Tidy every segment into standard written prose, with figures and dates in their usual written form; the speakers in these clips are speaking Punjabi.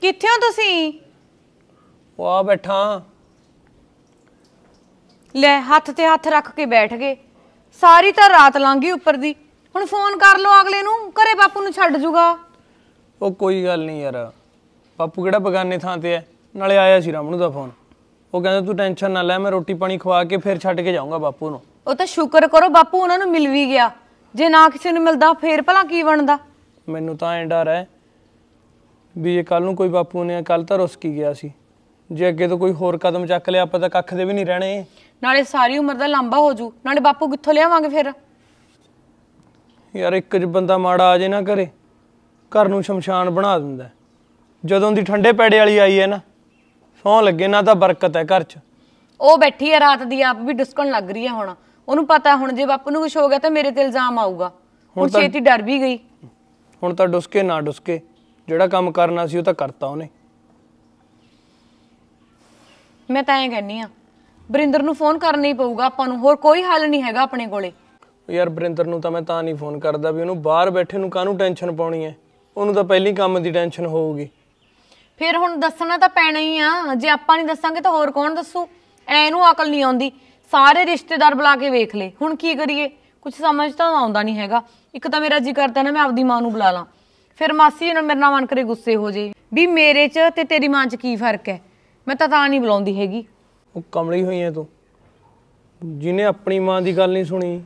ਕਿੱਥੇ ਹੋ ਤੁਸੀਂ? ਉਹ ਆ ਬੈਠਾ। ਲੈ ਹੱਥ ਤੇ ਹੱਥ ਰੱਖ ਕੇ ਬੈਠ ਗਏ। ਸਾਰੀ ਤਾਂ ਰਾਤ ਲੰਘ ਗਈ ਉੱਪਰ ਦੀ। ਹੁਣ ਫੋਨ ਕਰ ਲਓ ਅਗਲੇ ਨੂੰ, ਘਰੇ ਬਾਪੂ ਨੂੰ ਛੱਡ ਜੂਗਾ। ਉਹ ਕੋਈ ਗੱਲ ਨਹੀਂ ਯਾਰ, ਬਾਪੂ ਕਿਹੜਾ ਬਗਾਨੇ ਥਾਂ ਤੇ ਹੈ। ਨਾਲੇ ਆਇਆ ਸੀ ਰਾਮਣੂ ਦਾ ਫੋਨ, ਉਹ ਕਹਿੰਦਾ ਤੂੰ ਟੈਨਸ਼ਨ ਨਾ ਲੈ, ਮੈਂ ਰੋਟੀ ਪਾਣੀ ਖਵਾ ਕੇ ਫਿਰ ਛੱਡ ਕੇ ਜਾਊਂਗਾ ਬਾਪੂ ਨੂੰ। ਉਹ ਤਾਂ ਸ਼ੁਕਰ ਕਰੋ ਬਾਪੂ ਉਹਨਾਂ ਨੂੰ ਮਿਲ ਵੀ ਗਿਆ। ਜੇ ਨਾ ਕਿਸੇ ਨੂੰ ਮਿਲਦਾ ਫੇਰ ਭਲਾ ਕੀ ਬਣਦਾ। ਮੈਨੂੰ ਤਾਂ ਐਂ ਡਰ ਹੈ ਵੀ ਜੇ ਕੱਲ ਨੂੰ ਕੋਈ ਬਾਪੂ ਨੇ, ਕੱਲ ਤਾਂ ਰੁੱਸ ਕੀ ਗਿਆ ਸੀ, ਜੇ ਅੱਗੇ ਤੋਂ ਕੋਈ ਹੋਰ ਕਦਮ ਚੱਕ ਲਿਆ ਆਪਾਂ ਤਾਂ ਕੱਖ ਦੇ ਵੀ ਨਹੀਂ ਰਹਿਣੇ। ਨਾਲੇ ਸਾਰੀ ਉਮਰ ਦਾ ਲਾਂਭਾ ਹੋ ਜੂ, ਨਾਲੇ ਬਾਪੂ ਕਿੱਥੋਂ ਲਿਆਵਾਂਗੇ ਫਿਰ। ਯਾਰ ਇੱਕ ਬੰਦਾ ਮਾੜਾ ਆ ਜੇ ਨਾ ਘਰੇ, ਘਰ ਨੂੰ ਸ਼ਮਸ਼ਾਨ ਬਣਾ ਦਿੰਦਾ। ਜਦੋਂ ਦੀ ਠੰਡੇ ਪੈੜੇ ਵਾਲੀ ਆਈ ਹੈ ਨਾ, ਸੌਂ ਲੱਗੇ ਨਾ ਤਾਂ ਬਰਕਤ ਹੈ ਘਰ 'ਚ। ਉਹ ਬੈਠੀ ਹੈ ਰਾਤ ਦੀ ਆਪ ਵੀ ਡੁਸਕਣ ਲੱਗ ਰਹੀ ਹੈ। ਹੁਣ ਉਹਨੂੰ ਪਤਾ ਹੁਣ ਜੇ ਬਾਪੂ ਨੂੰ ਕੁਝ ਹੋ ਗਿਆ ਤਾਂ ਮੇਰੇ ਤੇ ਇਲਜ਼ਾਮ ਆਊਗਾ। ਹੁਣ ਛੇਤੀ ਡਰ ਵੀ ਗਈ। ਹੁਣ ਤਾਂ ਡੁਸਕੇ ਨਾ ਡੁਸਕੇ, ਜਿਹੜਾ ਕੰਮ ਕਰਨਾ ਸੀ ਉਹ ਤਾਂ ਕਰਤਾ ਉਹਨੇ। ਮੈਂ ਤਾਂ ਐਂ ਕਹਿੰਨੀ ਆ ਬਰਿੰਦਰ ਨੂੰ ਫੋਨ ਕਰਨਾ ਹੀ ਪਊਗਾ ਆਪਾਂ ਨੂੰ, ਹੋਰ ਕੋਈ ਹੱਲ ਨਹੀਂ ਹੈਗਾ ਆਪਣੇ ਕੋਲੇ। ਯਾਰ ਬਰਿੰਦਰ ਨੂੰ ਤਾਂ ਮੈਂ ਤਾਂ ਨਹੀਂ ਫੋਨ ਕਰਦਾ ਵੀ ਉਹਨੂੰ ਬਾਹਰ ਬੈਠੇ ਨੂੰ ਕਾਹਨੂੰ ਟੈਨਸ਼ਨ ਪਾਉਣੀ ਹੈ। ਉਹਨੂੰ ਤਾਂ ਪਹਿਲੀ ਕੰਮ ਦੀ ਟੈਨਸ਼ਨ ਹੋਊਗੀ। ਫਿਰ ਹੁਣ ਦੱਸਣਾ ਤਾਂ ਪੈਣਾ ਹੀ ਆ, ਜੇ ਆਪਾਂ ਨਹੀਂ ਦੱਸਾਂਗੇ ਤਾਂ ਹੋਰ ਕੌਣ ਦੱਸੂ। ਇਹਨੂੰ ਅਕਲ ਨਹੀਂ ਆਉਂਦੀ, ਸਾਰੇ ਰਿਸ਼ਤੇਦਾਰ ਬੁਲਾ ਕੇ ਵੇਖ ਲਏ, ਹੁਣ ਕੀ ਕਰੀਏ। ਕੁਝ ਸਮਝ ਤਾਂ ਆਉਂਦਾ ਨਹੀਂ ਹੈਗਾ। ਇੱਕ ਤਾਂ ਮੇਰਾ ਜੀ ਕਰਦਾ ਨਾ ਮੈਂ ਆਪਦੀ ਮਾਂ ਨੂੰ ਬੁਲਾ ਲਾਂ, ਫਿਰ ਮਾਸੀ ਨਾਲ ਮੇਰੇ ਨਾਲ ਮਨ ਕਰੇ ਗੁੱਸੇ ਹੋ ਜੇ ਵੀ ਮੇਰੇ 'ਚ ਤੇ ਤੇਰੀ ਮਾਂ 'ਚ ਕੀ ਫਰਕ ਹੈ। ਮੈਂ ਤਾਂ ਨਹੀਂ ਬੁਲਾਉਂਦੀ ਹੈਗੀ। ਉਹ ਕਮਲੀ ਹੋਈ ਹੈ ਤੂੰ, ਜਿਹਨੇ ਆਪਣੀ ਮਾਂ ਦੀ ਗੱਲ ਨਹੀਂ ਸੁਣੀ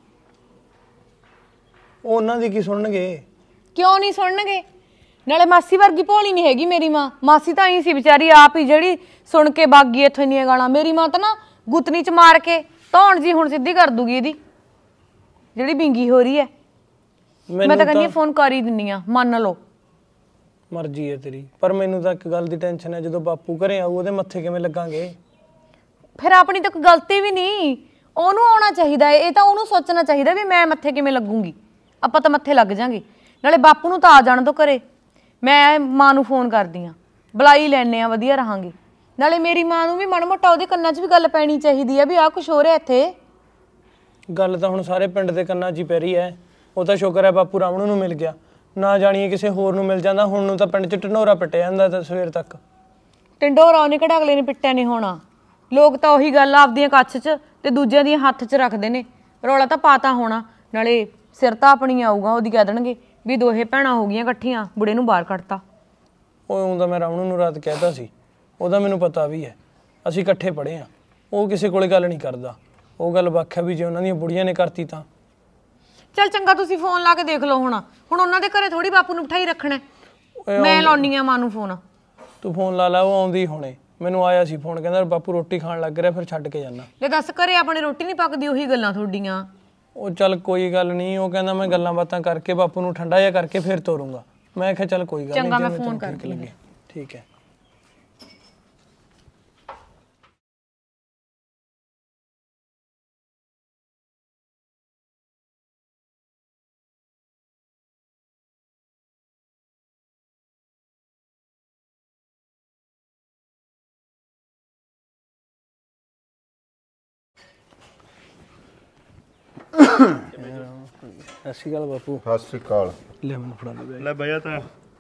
ਉਹ ਉਹਨਾਂ ਦੀ ਕੀ ਸੁਣਨਗੇ। ਕਿਉਂ ਨਹੀਂ ਸੁਣਨਗੇ? ਨਾਲੇ ਮਾਸੀ ਵਰਗੀ ਭੋਲੀ ਨਹੀਂ ਹੈਗੀ ਮੇਰੀ ਮਾਂ। ਮਾਸੀ ਤਾਂ ਹੀ ਸੀ ਵਿਚਾਰੀ ਆਪ ਹੀ ਜਿਹੜੀ ਸੁਣ ਕੇ ਬਾਗੀ ਇੱਥੋਂ ਇੰਨੀਆਂ ਗਾਲਾਂ। ਮੇਰੀ ਮਾਂ ਤਾਂ ਨਾ ਗੁੱਤਨੀ 'ਚ ਮਾਰ ਕੇ ਧੌਣ ਜੀ ਹੁਣ ਸਿੱਧੀ ਕਰ ਦੂਗੀ ਇਹਦੀ ਜਿਹੜੀ ਬਿੰਗੀ ਹੋ ਰਹੀ ਹੈ। ਮੈਂ ਤਾਂ ਕਹਿੰਦੀ ਫੋਨ ਕਰ ਹੀ ਦਿੰਨੀ ਆ, ਮੰਨ ਲਓ। ਮਰਜ਼ੀ ਹੈ ਤੇਰੀ, ਪਰ ਮੈਨੂੰ ਤਾਂ ਇੱਕ ਗੱਲ ਦੀ ਟੈਨਸ਼ਨ ਹੈ, ਜਦੋਂ ਬਾਪੂ ਘਰੇ ਆਊ ਉਹਦੇ ਮੱਥੇ ਕਿਵੇਂ ਲੱਗਾਂਗੇ। ਫਿਰ ਆਪਣੀ ਤਾਂ ਕੋਈ ਗਲਤੀ ਵੀ ਨਹੀਂ, ਉਹਨੂੰ ਆਉਣਾ ਚਾਹੀਦਾ ਹੈ। ਇਹ ਤਾਂ ਉਹਨੂੰ ਸੋਚਣਾ ਚਾਹੀਦਾ ਵੀ ਮੈਂ ਮੱਥੇ ਕਿਵੇਂ ਲੱਗੂਗੀ। ਆਪਾਂ ਤਾਂ ਮੱਥੇ ਲੱਗ ਜਾਾਂਗੇ। ਨਾਲੇ ਬਾਪੂ ਨੂੰ ਤਾਂ ਆ ਜਾਣ ਦੋ ਘਰੇ। ਮੈਂ ਮਾਂ ਨੂੰ ਫੋਨ ਕਰਦੀ ਆ, ਬੁਲਾਈ ਲੈਣੇ ਆ, ਵਧੀਆ ਰਹਾਂਗੇ। ਨਾਲੇ ਮੇਰੀ ਮਾਂ ਨੂੰ ਵੀ ਮਾੜਾ ਮੋਟਾ ਉਹਦੇ ਕੰਨਾਂ 'ਚ ਵੀ ਗੱਲ ਪੈਣੀ ਚਾਹੀਦੀ ਆ ਵੀ ਆਹ ਕੁਛ ਹੋ ਰਿਹਾ ਇੱਥੇ। ਗੱਲ ਤਾਂ ਹੁਣ ਸਾਰੇ ਪਿੰਡ ਦੇ ਕੰਨਾਂ 'ਚ ਹੀ ਪੈ ਰਹੀ ਹੈ। ਉਹ ਤਾਂ ਸ਼ੁਕਰ ਹੈ ਬਾਪੂ ਰਾਮਣੂ ਨੂੰ ਮਿਲ ਗਿਆ, ਨਾ ਜਾਣੀਏ ਕਿਸੇ ਹੋਰ ਨੂੰ ਮਿਲ ਜਾਂਦਾ ਹੁਣ ਨੂੰ ਤਾਂ ਪਿੰਡ 'ਚ ਢੰਡੋਰਾ ਪਿੱਟਿਆ ਜਾਂਦਾ ਤਾਂ ਸਵੇਰ ਤੱਕ। ਢੰਡੋਰਾ ਉਹਨੇ ਕਿਹੜਾ ਅਗਲੇ ਨੇ ਪਿੱਟਿਆ ਨਹੀਂ ਹੋਣਾ। ਲੋਕ ਤਾਂ ਉਹੀ ਗੱਲ ਆਪਦੀਆਂ ਕੱਛ 'ਚ ਤੇ ਦੂਜਿਆਂ ਦੀਆਂ ਹੱਥ 'ਚ ਰੱਖਦੇ ਨੇ। ਰੌਲਾ ਤਾਂ ਪਾਤਾ ਹੋਣਾ, ਨਾਲੇ ਸਿਰ ਤਾਂ ਆਪਣੀ ਆਊਗਾ। ਉਹਦੀ ਕਹਿ ਦੇਣਗੇ ਵੀ ਦੋਹੇ ਭੈਣਾਂ ਹੋ ਗਈਆਂ ਇਕੱਠੀਆਂ, ਬੁੜੇ ਨੂੰ ਬਾਹਰ ਕੱਢਤਾ। ਉਹ ਤਾਂ ਮੈਂ ਰਾਮਣੂ ਨੂੰ ਰਾਤ ਕਹਿਤਾ ਸੀ, ਉਹਦਾ ਮੈਨੂੰ ਪਤਾ ਵੀ ਹੈ, ਅਸੀਂ ਇਕੱਠੇ ਪੜ੍ਹੇ ਹਾਂ। ਉਹ ਕਿਸੇ ਕੋਲੇ ਗੱਲ ਨਹੀਂ ਕਰਦਾ। ਉਹ ਗੱਲ ਵੱਖ ਹੈ ਵੀ ਜੇ ਉਹਨਾਂ ਦੀਆਂ ਬੁੜੀਆਂ ਨੇ ਕਰਤੀ ਤਾਂ। ਚੱਲ ਚੰਗਾ, ਤੁਸੀਂ ਫੋਨ ਲਾ ਕੇ ਦੇਖ ਲਓ। ਹੁਣ ਉਹਨਾਂ ਦੇ ਘਰੇ ਥੋੜੀ ਬਾਪੂ ਨੂੰ ਬਿਠਾਈ ਰੱਖਣਾ। ਮੈਂ ਲਾਉਣੀ ਆ ਮਾਂ ਨੂੰ ਫੋਨ। ਤੂੰ ਫੋਨ ਲਾ ਲਾ, ਉਹ ਆਉਂਦੀ ਹੁਣੇ। ਮੈਨੂੰ ਆਇਆ ਸੀ ਫੋਨ, ਕਹਿੰਦਾ ਬਾਪੂ ਰੋਟੀ ਖਾਣ ਲੱਗ ਰਿਹਾ, ਫਿਰ ਛੱਡ ਕੇ ਜਾਣਾ। ਲੈ ਦੱਸ, ਘਰੇ ਆਪਣੇ ਰੋਟੀ ਨਹੀਂ ਪੱਕਦੀ? ਉਹੀ ਗੱਲਾਂ ਤੁਹਾਡੀਆਂ। ਉਹ ਚੱਲ ਕੋਈ ਗੱਲ ਨਹੀਂ, ਉਹ ਕਹਿੰਦਾ ਮੈਂ ਗੱਲਾਂ ਬਾਤਾਂ ਕਰਕੇ ਬਾਪੂ ਨੂੰ ਠੰਡਾ ਜਿਹਾ ਕਰਕੇ ਫਿਰ ਤੋਰੂੰਗਾ। ਮੈਂ ਕਿਹਾ ਚੱਲ ਕੋਈ ਗੱਲ ਨਹੀਂ, ਚੰਗਾ ਮੈਂ ਫੋਨ ਕਰਕੇ ਲੱਗੇ। ਠੀਕ ਹੈ। ਸਤਿ ਸ਼੍ਰੀ ਅਕਾਲ ਬਾਪੂ। ਸਤਿ ਸ਼੍ਰੀ ਅਕਾਲ। ਲੈ ਮੈਨੂੰ ਫੜਾ ਦੇ। ਲੈ ਬਈਆ ਤਾਂ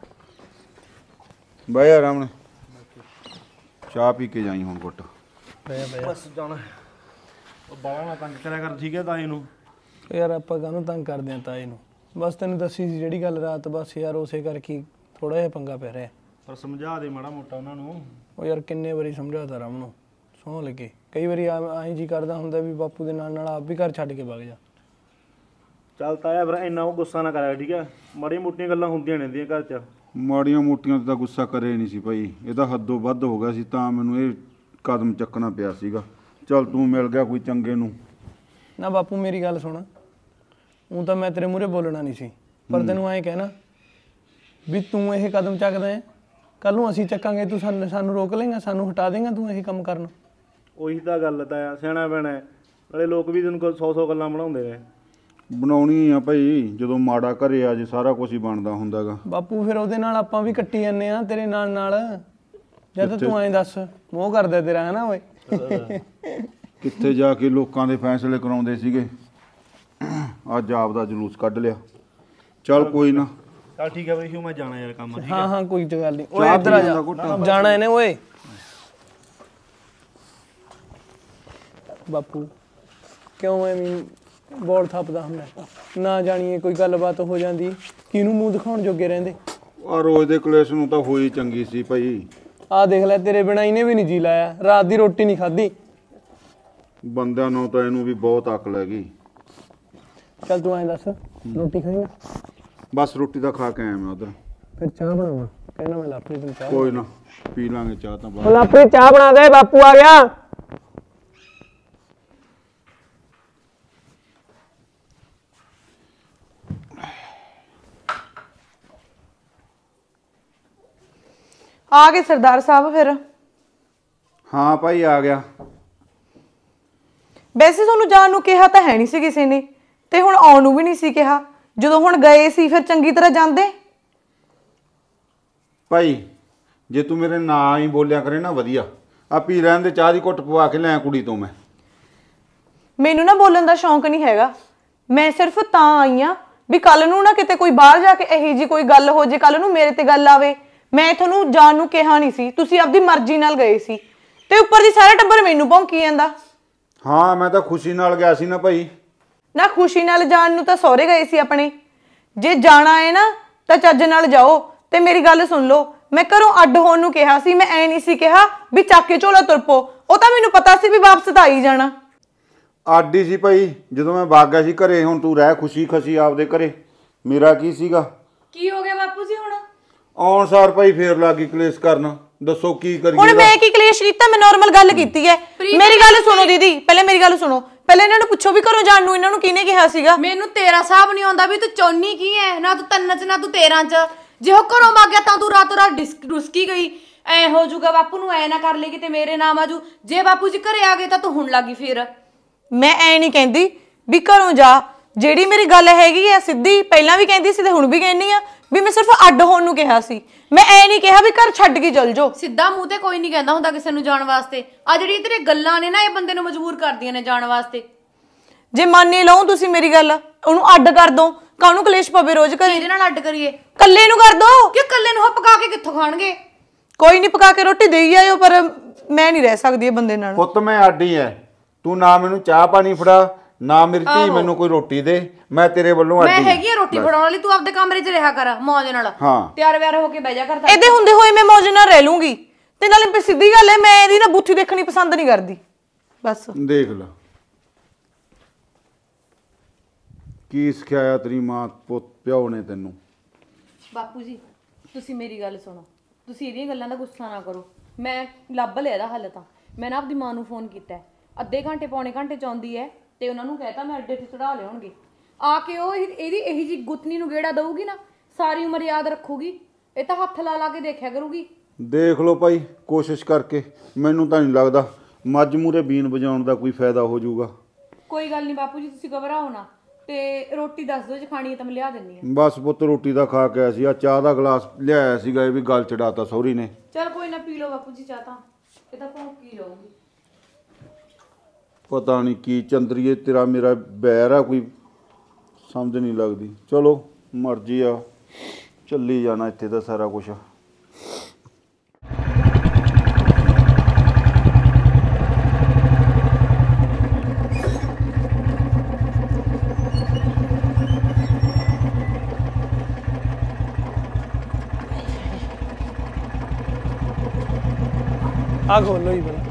ਬਈਆ ਆਰਾਮ ਨਾਲ ਚਾਹ ਪੀ ਕੇ ਜਾਈ ਹੁਣ ਘੁੱਟ। ਬਸ ਜਾਣਾ ਉਹ ਬਾਲਾ ਨਾ ਤੰਗ ਕਰਿਆ ਕਰ, ਠੀਕ ਹੈ ਤਾਏ ਨੂੰ। ਯਾਰ ਆਪਾਂ ਕਾਹਨੂੰ ਤੰਗ ਕਰਦੇ ਆ ਤਾਏ ਨੂੰ, ਬਸ ਤੈਨੂੰ ਦੱਸੀ ਸੀ ਜਿਹੜੀ ਗੱਲ ਰਾਤ, ਬਸ ਯਾਰ ਉਸੇ ਕਰਕੇ ਥੋੜਾ ਜਿਹਾ ਪੰਗਾ ਪੈ ਰਿਹਾ। ਪਰ ਸਮਝਾ ਦੇ ਮਾੜਾ ਮੋਟਾ ਉਹਨਾਂ ਨੂੰ। ਉਹ ਯਾਰ ਕਿੰਨੇ ਵਾਰੀ ਸਮਝਾਤਾ ਰਾਮ ਨੂੰ, ਸੌਂ ਲੱਗੇ। ਕਈ ਵਾਰੀ ਐਂ ਜੀ ਕਰਦਾ ਹੁੰਦਾ ਵੀ ਬਾਪੂ ਦੇ ਨਾਲ ਨਾਲ ਆਪ ਵੀ ਘਰ ਛੱਡ ਕੇ ਵਗ ਜਾ। ਚੱਲ ਤਾਇਆ ਫਿਰ ਇੰਨਾ ਉਹ ਗੁੱਸਾ ਨਾ ਕਰਿਆ, ਠੀਕ ਹੈ? ਮਾੜੀਆਂ ਮੋਟੀਆਂ ਗੱਲਾਂ ਹੁੰਦੀਆਂ ਰਹਿੰਦੀਆਂ ਘਰ 'ਚ। ਮਾੜੀਆਂ ਮੋਟੀਆਂ ਤਾਂ ਗੁੱਸਾ ਕਰੇ ਨਹੀਂ ਸੀ ਭਾਈ, ਇਹ ਤਾਂ ਹੱਦੋਂ ਵੱਧ ਹੋ ਗਿਆ ਸੀ, ਤਾਂ ਮੈਨੂੰ ਇਹ ਕਦਮ ਚੱਕਣਾ ਪਿਆ ਸੀਗਾ। ਚੱਲ ਤੂੰ ਮਿਲ ਗਿਆ ਕੋਈ ਚੰਗੇ ਨੂੰ। ਨਾ ਬਾਪੂ ਮੇਰੀ ਗੱਲ ਸੁਣ, ਊਂ ਤਾਂ ਮੈਂ ਤੇਰੇ ਮੂਹਰੇ ਬੋਲਣਾ ਨਹੀਂ ਸੀ, ਪਰ ਤੈਨੂੰ ਐਂ ਕਹਿਣਾ ਵੀ ਤੂੰ ਇਹ ਕਦਮ ਚੱਕਦਾ ਹੈ, ਕੱਲ ਨੂੰ ਅਸੀਂ ਚੱਕਾਂਗੇ, ਤੂੰ ਸਾਨੂੰ ਰੋਕ ਲਏਂਗਾ, ਸਾਨੂੰ ਹਟਾ ਦੇਂਗਾ ਤੂੰ ਇਹ ਕੰਮ ਕਰਨ। ਉਹੀ ਤਾਂ ਗੱਲ ਤਾਂ ਸਿਆਣਾ ਪੈਣਾ। ਨਾਲੇ ਲੋਕ ਵੀ ਤੈਨੂੰ 100 ਗੱਲਾਂ ਬਣਾਉਂਦੇ ਨੇ। ਬਣਾਉਣੀ ਆ ਭਾਈ, ਜਦੋਂ ਮਾੜਾ ਘਰੇ ਆ ਜੇ ਸਾਰਾ ਕੁਝ ਹੀ ਬਣਦਾ ਹੁੰਦਾ ਗਾ। ਬਾਪੂ ਫਿਰ ਉਹਦੇ ਨਾਲ ਆਪਾਂ ਵੀ ਕੱਟੀ ਜਾਂਦੇ ਆ ਤੇਰੇ ਨਾਲ। ਜਦ ਤੂੰ ਐਂ ਦੱਸ, ਮੋਹ ਕਰਦਾ ਤੇਰਾ, ਹੈ ਨਾ ਓਏ? ਕਿੱਥੇ ਜਾ ਕੇ ਲੋਕਾਂ ਦੇ ਫੈਸਲੇ ਕਰਾਉਂਦੇ ਸੀਗੇ, ਅੱਜ ਆਪ ਦਾ ਜਲੂਸ ਕੱਢ ਲਿਆ। ਚੱਲ ਕੋਈ ਨਾ, ਚੱਲ ਠੀਕ ਹੈ ਬਈ ਹਿਊ ਮੈਂ ਜਾਣਾ ਯਾਰ ਕੰਮ ਠੀਕ ਹਾਂ ਹੈ ਹਾਂ ਕੋਈ ਗੱਲ ਨਹੀਂ ਓਏ ਇੱਧਰ ਆ ਜਾ ਜਾਣਾ ਇਹਨੇ ਓਏ ਬਾਪੂ ਕਿਉਂ ਐਵੇਂ ਬੋਲ ਥੱਪਦਾ ਹੁੰਦਾ ਨਾ ਜਾਣੀਏ ਕੋਈ ਗੱਲਬਾਤ ਹੋ ਜਾਂਦੀ ਕਿਹਨੂੰ ਮੂੰਹ ਦਿਖਾਉਣ ਜੋਗੇ ਰਹਿੰਦੇ ਆ ਰੋਜ਼ ਦੇ ਕਲੇਸ਼ ਨੂੰ ਤਾਂ ਹੋਈ ਚੰਗੀ ਸੀ ਭਾਈ ਆਹ ਦੇਖ ਲੈ ਤੇਰੇ ਬਿਨਾਂ ਇਹਨੇ ਵੀ ਨਹੀਂ ਜੀ ਲਾਇਆ ਰਾਤ ਦੀ ਰੋਟੀ ਨਹੀਂ ਖਾਧੀ ਬੰਦਿਆਂ ਨੂੰ ਤਾਂ ਇਹਨੂੰ ਵੀ ਬਹੁਤ ਅਕਲ ਹੈਗੀ ਚੱਲ ਤੂੰ ਐਂ ਦੱਸ ਰੋਟੀ ਖਾਏਂਗਾ ਬਸ ਰੋਟੀ ਤਾਂ ਖਾ ਕੇ ਆਇਆ ਮੈਂ ਉਧਰ ਫਿਰ ਚਾਹ ਬਣਾਵਾਂ ਕਹਿੰਦਾ ਮੈਂ ਲਾਪਰੀ ਤੈਨੂੰ ਚਾਹ ਕੋਈ ਨਾ ਪੀ ਲਾਂਗੇ ਚਾਹ ਤਾਂ ਬਾਅਦ ਲਾਪਰੀ ਚਾਹ ਬਣਾ ਦੇ ਬਾਪੂ ਆ ਗਿਆ ਆ ਗਏ ਸਰਦਾਰ ਸਾਹਿਬ ਫਿਰ ਹਾਂ ਭਾਈ ਆ ਗਿਆ ਵੈਸੇ ਤੁਹਾਨੂੰ ਜਾਣ ਨੂੰ ਕਿਹਾ ਤਾਂ ਹੈ ਨਹੀਂ ਸੀ ਕਿਸੇ ਨੇ ਤੇ ਹੁਣ ਆਉਣ ਨੂੰ ਵੀ ਨਹੀਂ ਸੀ ਕਿਹਾ ਜਦੋਂ ਹੁਣ ਗਏ ਸੀ ਫਿਰ ਚੰਗੀ ਤਰ੍ਹਾਂ ਜਾਂਦੇ ਭਾਈ ਜੇ ਤੂੰ ਮੇਰੇ ਨਾਂ ਹੀ ਬੋਲਿਆ ਕਰੇ ਨਾ ਵਧੀਆ ਆ ਪੀ ਰਹਿਣ ਦੇ ਚਾਹ ਦੀ ਘੁੱਟ ਪਵਾ ਕੇ ਲੈ ਕੁੜੀ ਤੋਂ ਮੈਂ ਮੈਨੂੰ ਨਾ ਬੋਲਣ ਦਾ ਸ਼ੌਂਕ ਨਹੀਂ ਹੈਗਾ ਮੈਂ ਸਿਰਫ ਤਾਂ ਆਈ ਆ ਵੀ ਕੱਲ ਨੂੰ ਨਾ ਕਿਤੇ ਕੋਈ ਬਾਹਰ ਜਾ ਕੇ ਇਹੀ ਜੀ ਕੋਈ ਗੱਲ ਹੋ ਜੇ ਕੱਲ ਨੂੰ ਮੇਰੇ ਤੇ ਗੱਲ ਆਵੇ ਮੈਂ ਤੁਹਾਨੂੰ ਜਾਣ ਨੂੰ ਕਿਹਾ ਨਹੀਂ ਸੀ ਤੁਸੀਂ ਆਪਦੀ ਮਰਜ਼ੀ ਨਾਲ ਗਏ ਸੀ ਤੇ ਉੱਪਰ ਦੀ ਸਾਰਾ ਟੱਬਰ ਮੈਨੂੰ ਭੌਂਕੀ ਜਾਂਦਾ ਹਾਂ ਮੈਂ ਤਾਂ ਖੁਸ਼ੀ ਨਾਲ ਗਿਆ ਸੀ ਨਾ ਭਾਈ ਨਾ ਖੁਸ਼ੀ ਨਾਲ ਜਾਣ ਨੂੰ ਤਾਂ ਸਹੁਰੇ ਗਏ ਸੀ ਆਪਣੇ ਜੇ ਜਾਣਾ ਹੈ ਨਾ ਤਾਂ ਚੱਜ ਨਾਲ ਜਾਓ ਤੇ ਮੇਰੀ ਗੱਲ ਸੁਣ ਲਓ ਮੈਂ ਘਰੋਂ ਅੱਡ ਹੋਣ ਨੂੰ ਕਿਹਾ ਸੀ ਮੈਂ ਐ ਨਹੀਂ ਸੀ ਕਿਹਾ ਵੀ ਚੱਕ ਕੇ ਝੋਲਾ ਤੁਰਪੋ ਉਹ ਤਾਂ ਮੈਨੂੰ ਪਤਾ ਸੀ ਵੀ ਵਾਪਸ ਤਾਂ ਆਈ ਜਾਣਾ ਆਡੀ ਸੀ ਭਾਈ ਜਦੋਂ ਮੈਂ ਵਗ ਗਿਆ ਸੀ ਘਰੇ ਹੁਣ ਤੂੰ ਰਹਿ ਖੁਸ਼ੀ ਖੁਸ਼ੀ ਆਪਦੇ ਘਰੇ ਮੇਰਾ ਕੀ ਸੀਗਾ ਕੀ ਹੋ ਗਿਆ ਬਾਪੂ ਜੀ ਹੁਣ ਆਉਣ ਸਾਰ ਭਾਈ ਫੇਰ ਲੱਗੀ ਕਲੇਸ਼ ਕਰਨ ਦੱਸੋ ਕੀ ਕਰੀਏ ਹੁਣ ਮੈਂ ਕੀ ਕਲੇਸ਼ ਕੀਤਾ ਮੈਂ ਨਾਰਮਲ ਗੱਲ ਕੀਤੀ ਹੈ ਮੇਰੀ ਗੱਲ ਸੁਣੋ ਦੀਦੀ ਪਹਿਲੇ ਮੇਰੀ ਗੱਲ ਸੁਣੋ ਪਹਿਲੇ ਇਹਨਾਂ ਨੂੰ ਪੁੱਛੋ ਵੀ ਘਰੋਂ ਜਾਣ ਨੂੰ ਇਹਨਾਂ ਨੂੰ ਕਿਹਨੇ ਕਿਹਾ ਸੀਗਾ ਮੈਨੂੰ ਤੇਰਾ ਹਿਸਾਬ ਨਹੀਂ ਆਉਂਦਾ ਵੀ ਤੂੰ ਚੌਨੀ ਕੀ ਹੈ ਨਾ ਤੂੰ 3 ਚ ਨਾ ਤੂੰ 13 ਚ ਜੇ ਉਹ ਘਰੋਂ ਵਗ ਗਿਆ ਤਾਂ ਤੂੰ ਰਾਤੋਂ ਰਾਤ ਡੁਸਕੀ ਗਈ ਐ ਹੋ ਜਾਊਗਾ ਬਾਪੂ ਨੂੰ ਐ ਨਾ ਕਰ ਲੈ ਕਿਤੇ ਮੇਰੇ ਨਾਮ ਆਜੂ ਜੇ ਬਾਪੂ ਜੀ ਘਰੇ ਆ ਗਏ ਤਾਂ ਤੂੰ ਹੁਣ ਲੱਗੀ ਫੇਰ ਮੈਂ ਐ ਨਹੀਂ ਕਹਿੰਦੀ ਵੀ ਘਰੋਂ ਜਾ ਜਿਹੜੀ ਮੇਰੀ ਗੱਲ ਹੈਗੀ ਆ ਸਿੱਧੀ ਪਹਿਲਾਂ ਵੀ ਕਹਿੰਦੀ ਸੀ ਤੇ ਹੁਣ ਵੀ ਕਹਿੰਦੀ ਆ ਵੀ ਮੈਂ ਸਿਰਫ ਅੱਡ ਹੋਣ ਨੂੰ ਕਿਹਾ ਸੀ ਮੈਂ ਐ ਨਹੀਂ ਕਿਹਾ ਵੀ ਘਰ ਛੱਡ ਕੇ ਚਲ ਜਾਓ ਸਿੱਧਾ ਮੂੰਹ ਤੇ ਕੋਈ ਨਹੀਂ ਕਹਿੰਦਾ ਹੁੰਦਾ ਕਿਸੇ ਨੂੰ ਜਾਣ ਵਾਸਤੇ ਆ ਜਿਹੜੀ ਤੇਰੇ ਗੱਲਾਂ ਨੇ ਨਾ ਇਹ ਬੰਦੇ ਨੂੰ ਮਜਬੂਰ ਕਰਦੀਆਂ ਨੇ ਜਾਣ ਵਾਸਤੇ ਜੇ ਮੰਨ ਹੀ ਲਓ ਤੁਸੀਂ ਮੇਰੀ ਗੱਲ ਉਹਨੂੰ ਅੱਡ ਕਰ ਦੋ ਕਾਹਨੂੰ ਕਲੇਸ਼ ਪਵੇ ਰੋਜ਼ ਘਰੇ ਇਹਦੇ ਨਾਲ ਅੱਡ ਕਰੀਏ ਕੱਲੇ ਨੂੰ ਕਰ ਦੋ ਕਿ ਕੱਲੇ ਨੂੰ ਪਕਾ ਕੇ ਕਿੱਥੋਂ ਖਾਣਗੇ ਕੋਈ ਨਹੀਂ ਪਕਾ ਕੇ ਰੋਟੀ ਦੇਈ ਆਇਓ ਪਰ ਮੈਂ ਨਹੀਂ ਰਹਿ ਸਕਦੀ ਇਹ ਬੰਦੇ ਨਾਲ ਪੁੱਤ ਮੈਂ ਆਡੀ ਐ ਤੂੰ ਨਾ ਮੈਨੂੰ ਚਾਹ ਪਾਣੀ ਫੜਾ ਨਾ ਮੇਰੀ ਧੀ ਮੈਨੂੰ ਕੋਈ ਰੋਟੀ ਦੇ ਮੈਂ ਤੇਰੇ ਵੱਲੋਂ ਆਡੀ ਮੈਂ ਹੈਗੀ ਆ ਰੋਟੀ ਫੜਾਉਣ ਵਾਲੀ ਤੂੰ ਆਪਦੇ ਕਮਰੇ 'ਚ ਰਿਹਾ ਕਰ ਮੌਜ ਨਾਲ ਹਾਂ ਤਿਆਰ ਵਿਆਰ ਹੋ ਕੇ ਬਹਿ ਜਾ ਕਰ ਇਹਦੇ ਹੁੰਦੇ ਹੋਏ ਮੈਂ ਮੌਜ ਨਾਲ ਰਹਿ ਲੂੰਗੀ ਤੇ ਨਾਲੇ ਸਿੱਧੀ ਗੱਲ ਹੈ ਮੈਂ ਇਹਦੀ ਨਾ ਬੁੱਥੀ ਦੇਖਣੀ ਪਸੰਦ ਨਹੀਂ ਕਰਦੀ ਬਸ ਦੇਖ ਲੈ ਕੀ ਸਿਖਾਇਆ ਤੇਰੀ ਮਾਂ ਪੁੱਤ ਪਿਓ ਨੇ ਤੈਨੂੰ ਬਾਪੂ ਜੀ ਤੁਸੀਂ ਮੇਰੀ ਗੱਲ ਸੁਣੋ ਤੁਸੀਂ ਇਹਦੀਆਂ ਗੱਲਾਂ ਦਾ ਗੁੱਸਾ ਨਾ ਕਰੋ ਮੈਂ ਲੱਭ ਲਿਆ ਇਹਦਾ ਹੱਲ ਤਾਂ ਮੈਂ ਨਾ ਆਪਦੀ ਮਾਂ ਨੂੰ ਫੋਨ ਕੀਤਾ ਅੱਧੇ ਘੰਟੇ ਪੌਣੇ ਘੰਟੇ ਚ ਆਉਂਦੀ ਹੈ ਤੇ ਉਹਨਾਂ ਨੂੰ ਕਹਿਤਾ ਮੈਂ ਅੱਡੇ ਤੇ ਚੜਾ ਲਿਆਉਣਗੇ ਆ ਕੇ ਉਹ ਇਹਦੀ ਇਹੀ ਜੀ ਗੁੱਤਨੀ ਨੂੰ ਗੇੜਾ ਦਊਗੀ ਨਾ ਸਾਰੀ ਉਮਰ ਯਾਦ ਰੱਖੂਗੀ ਇਹ ਤਾਂ ਹੱਥ ਲਾ ਲਾ ਕੇ ਦੇਖਿਆ ਕਰੂਗੀ ਦੇਖ ਲਓ ਭਾਈ ਕੋਸ਼ਿਸ਼ ਕਰਕੇ ਮੈਨੂੰ ਤਾਂ ਨਹੀਂ ਲੱਗਦਾ ਮੱਝ ਮੂਰੇ ਬੀਨ ਵਜਾਉਣ ਦਾ ਕੋਈ ਫਾਇਦਾ ਹੋ ਜਾਊਗਾ ਕੋਈ ਗੱਲ ਨਹੀਂ ਬਾਪੂ ਜੀ ਤੁਸੀਂ ਘਬਰਾਓ ਨਾ ਤੇ ਰੋਟੀ ਦੱਸ ਦਿਓ ਜੇ ਖਾਣੀ ਹੈ ਤਾਂ ਮੈਂ ਲਿਆ ਦਿੰਨੀ ਆ ਬਸ ਪੁੱਤ ਰੋਟੀ ਦਾ ਖਾ ਕੇ ਆਇਆ ਸੀ ਆ ਚਾਹ ਦਾ ਗਲਾਸ ਲਿਆਇਆ ਸੀਗਾ ਇਹ ਵੀ ਗੱਲ ਚੜਾਤਾ ਸਹੁਰੀ ਨੇ ਚਲ ਕੋਈ ਨਾ ਪੀ ਲਓ ਬਾਪੂ ਜੀ ਚਾਹ ਤਾਂ ਇਹ ਤਾਂ ਭੌਂਕੀ ਜਾਊਗੀ ਪਤਾ ਨਹੀਂ ਕੀ ਚੰਦਰੀਏ ਤੇਰਾ ਮੇਰਾ ਬੈਰ ਆ ਕੋਈ ਸਮਝ ਨਹੀਂ ਲੱਗਦੀ ਚਲੋ ਮਰਜ਼ੀ ਆ ਚੱਲੀ ਜਾਣਾ ਇੱਥੇ ਤਾਂ ਸਾਰਾ ਕੁਝ ਆ ਖੋਲੋ ਹੀ ਬਣਾ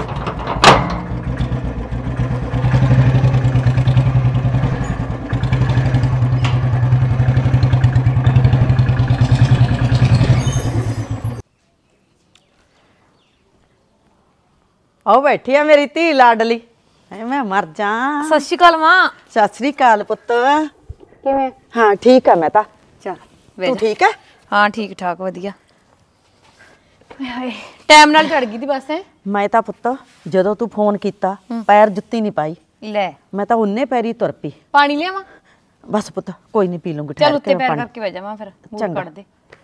ਆਓ ਬੈਠੀ ਆ ਮੇਰੀ ਧੀ ਲਾਡਲੀ ਐ ਮੈਂ ਮਰ ਜਾ ਸਤਿ ਸ਼੍ਰੀ ਅਕਾਲ ਮਾਂ ਸਤਿ ਸ੍ਰੀ ਅਕਾਲ ਪੁੱਤ ਕਿਵੇਂ ਹਾਂ ਠੀਕ ਆ ਮੈਂ ਤਾਂ ਚਲ ਤੂੰ ਠੀਕ ਹੈ ਹਾਂ ਠੀਕ ਠਾਕ ਵਧੀਆ ਹਾਏ ਟਾਈਮ ਨਾਲ ਚੜ ਗਈ ਦੀ ਬਸ ਹੈ ਮੈਂ ਤਾਂ ਪੁੱਤ ਜਦੋਂ ਤੂੰ ਫੋਨ ਕੀਤਾ ਪੈਰ ਜੁੱਤੀ ਨਹੀਂ ਪਾਈ ਲੈ ਮੈਂ ਤਾਂ ਉਹਨੇ ਪੈਰੀ ਤੁਰ ਪਈ ਪਾਣੀ ਲਿਆਵਾਂ ਬਸ ਪੁੱਤ ਕੋਈ ਨਹੀਂ ਪੀ ਲੂੰਗੀ ਚੱਲ ਉੱਤੇ ਪੈਰ ਕਰਕੇ ਬਹਿ ਜਾਵਾਂ ਫਿਰ ਮੂੰਹ ਚੰਗਾ। ਕੱਢ ਦੇ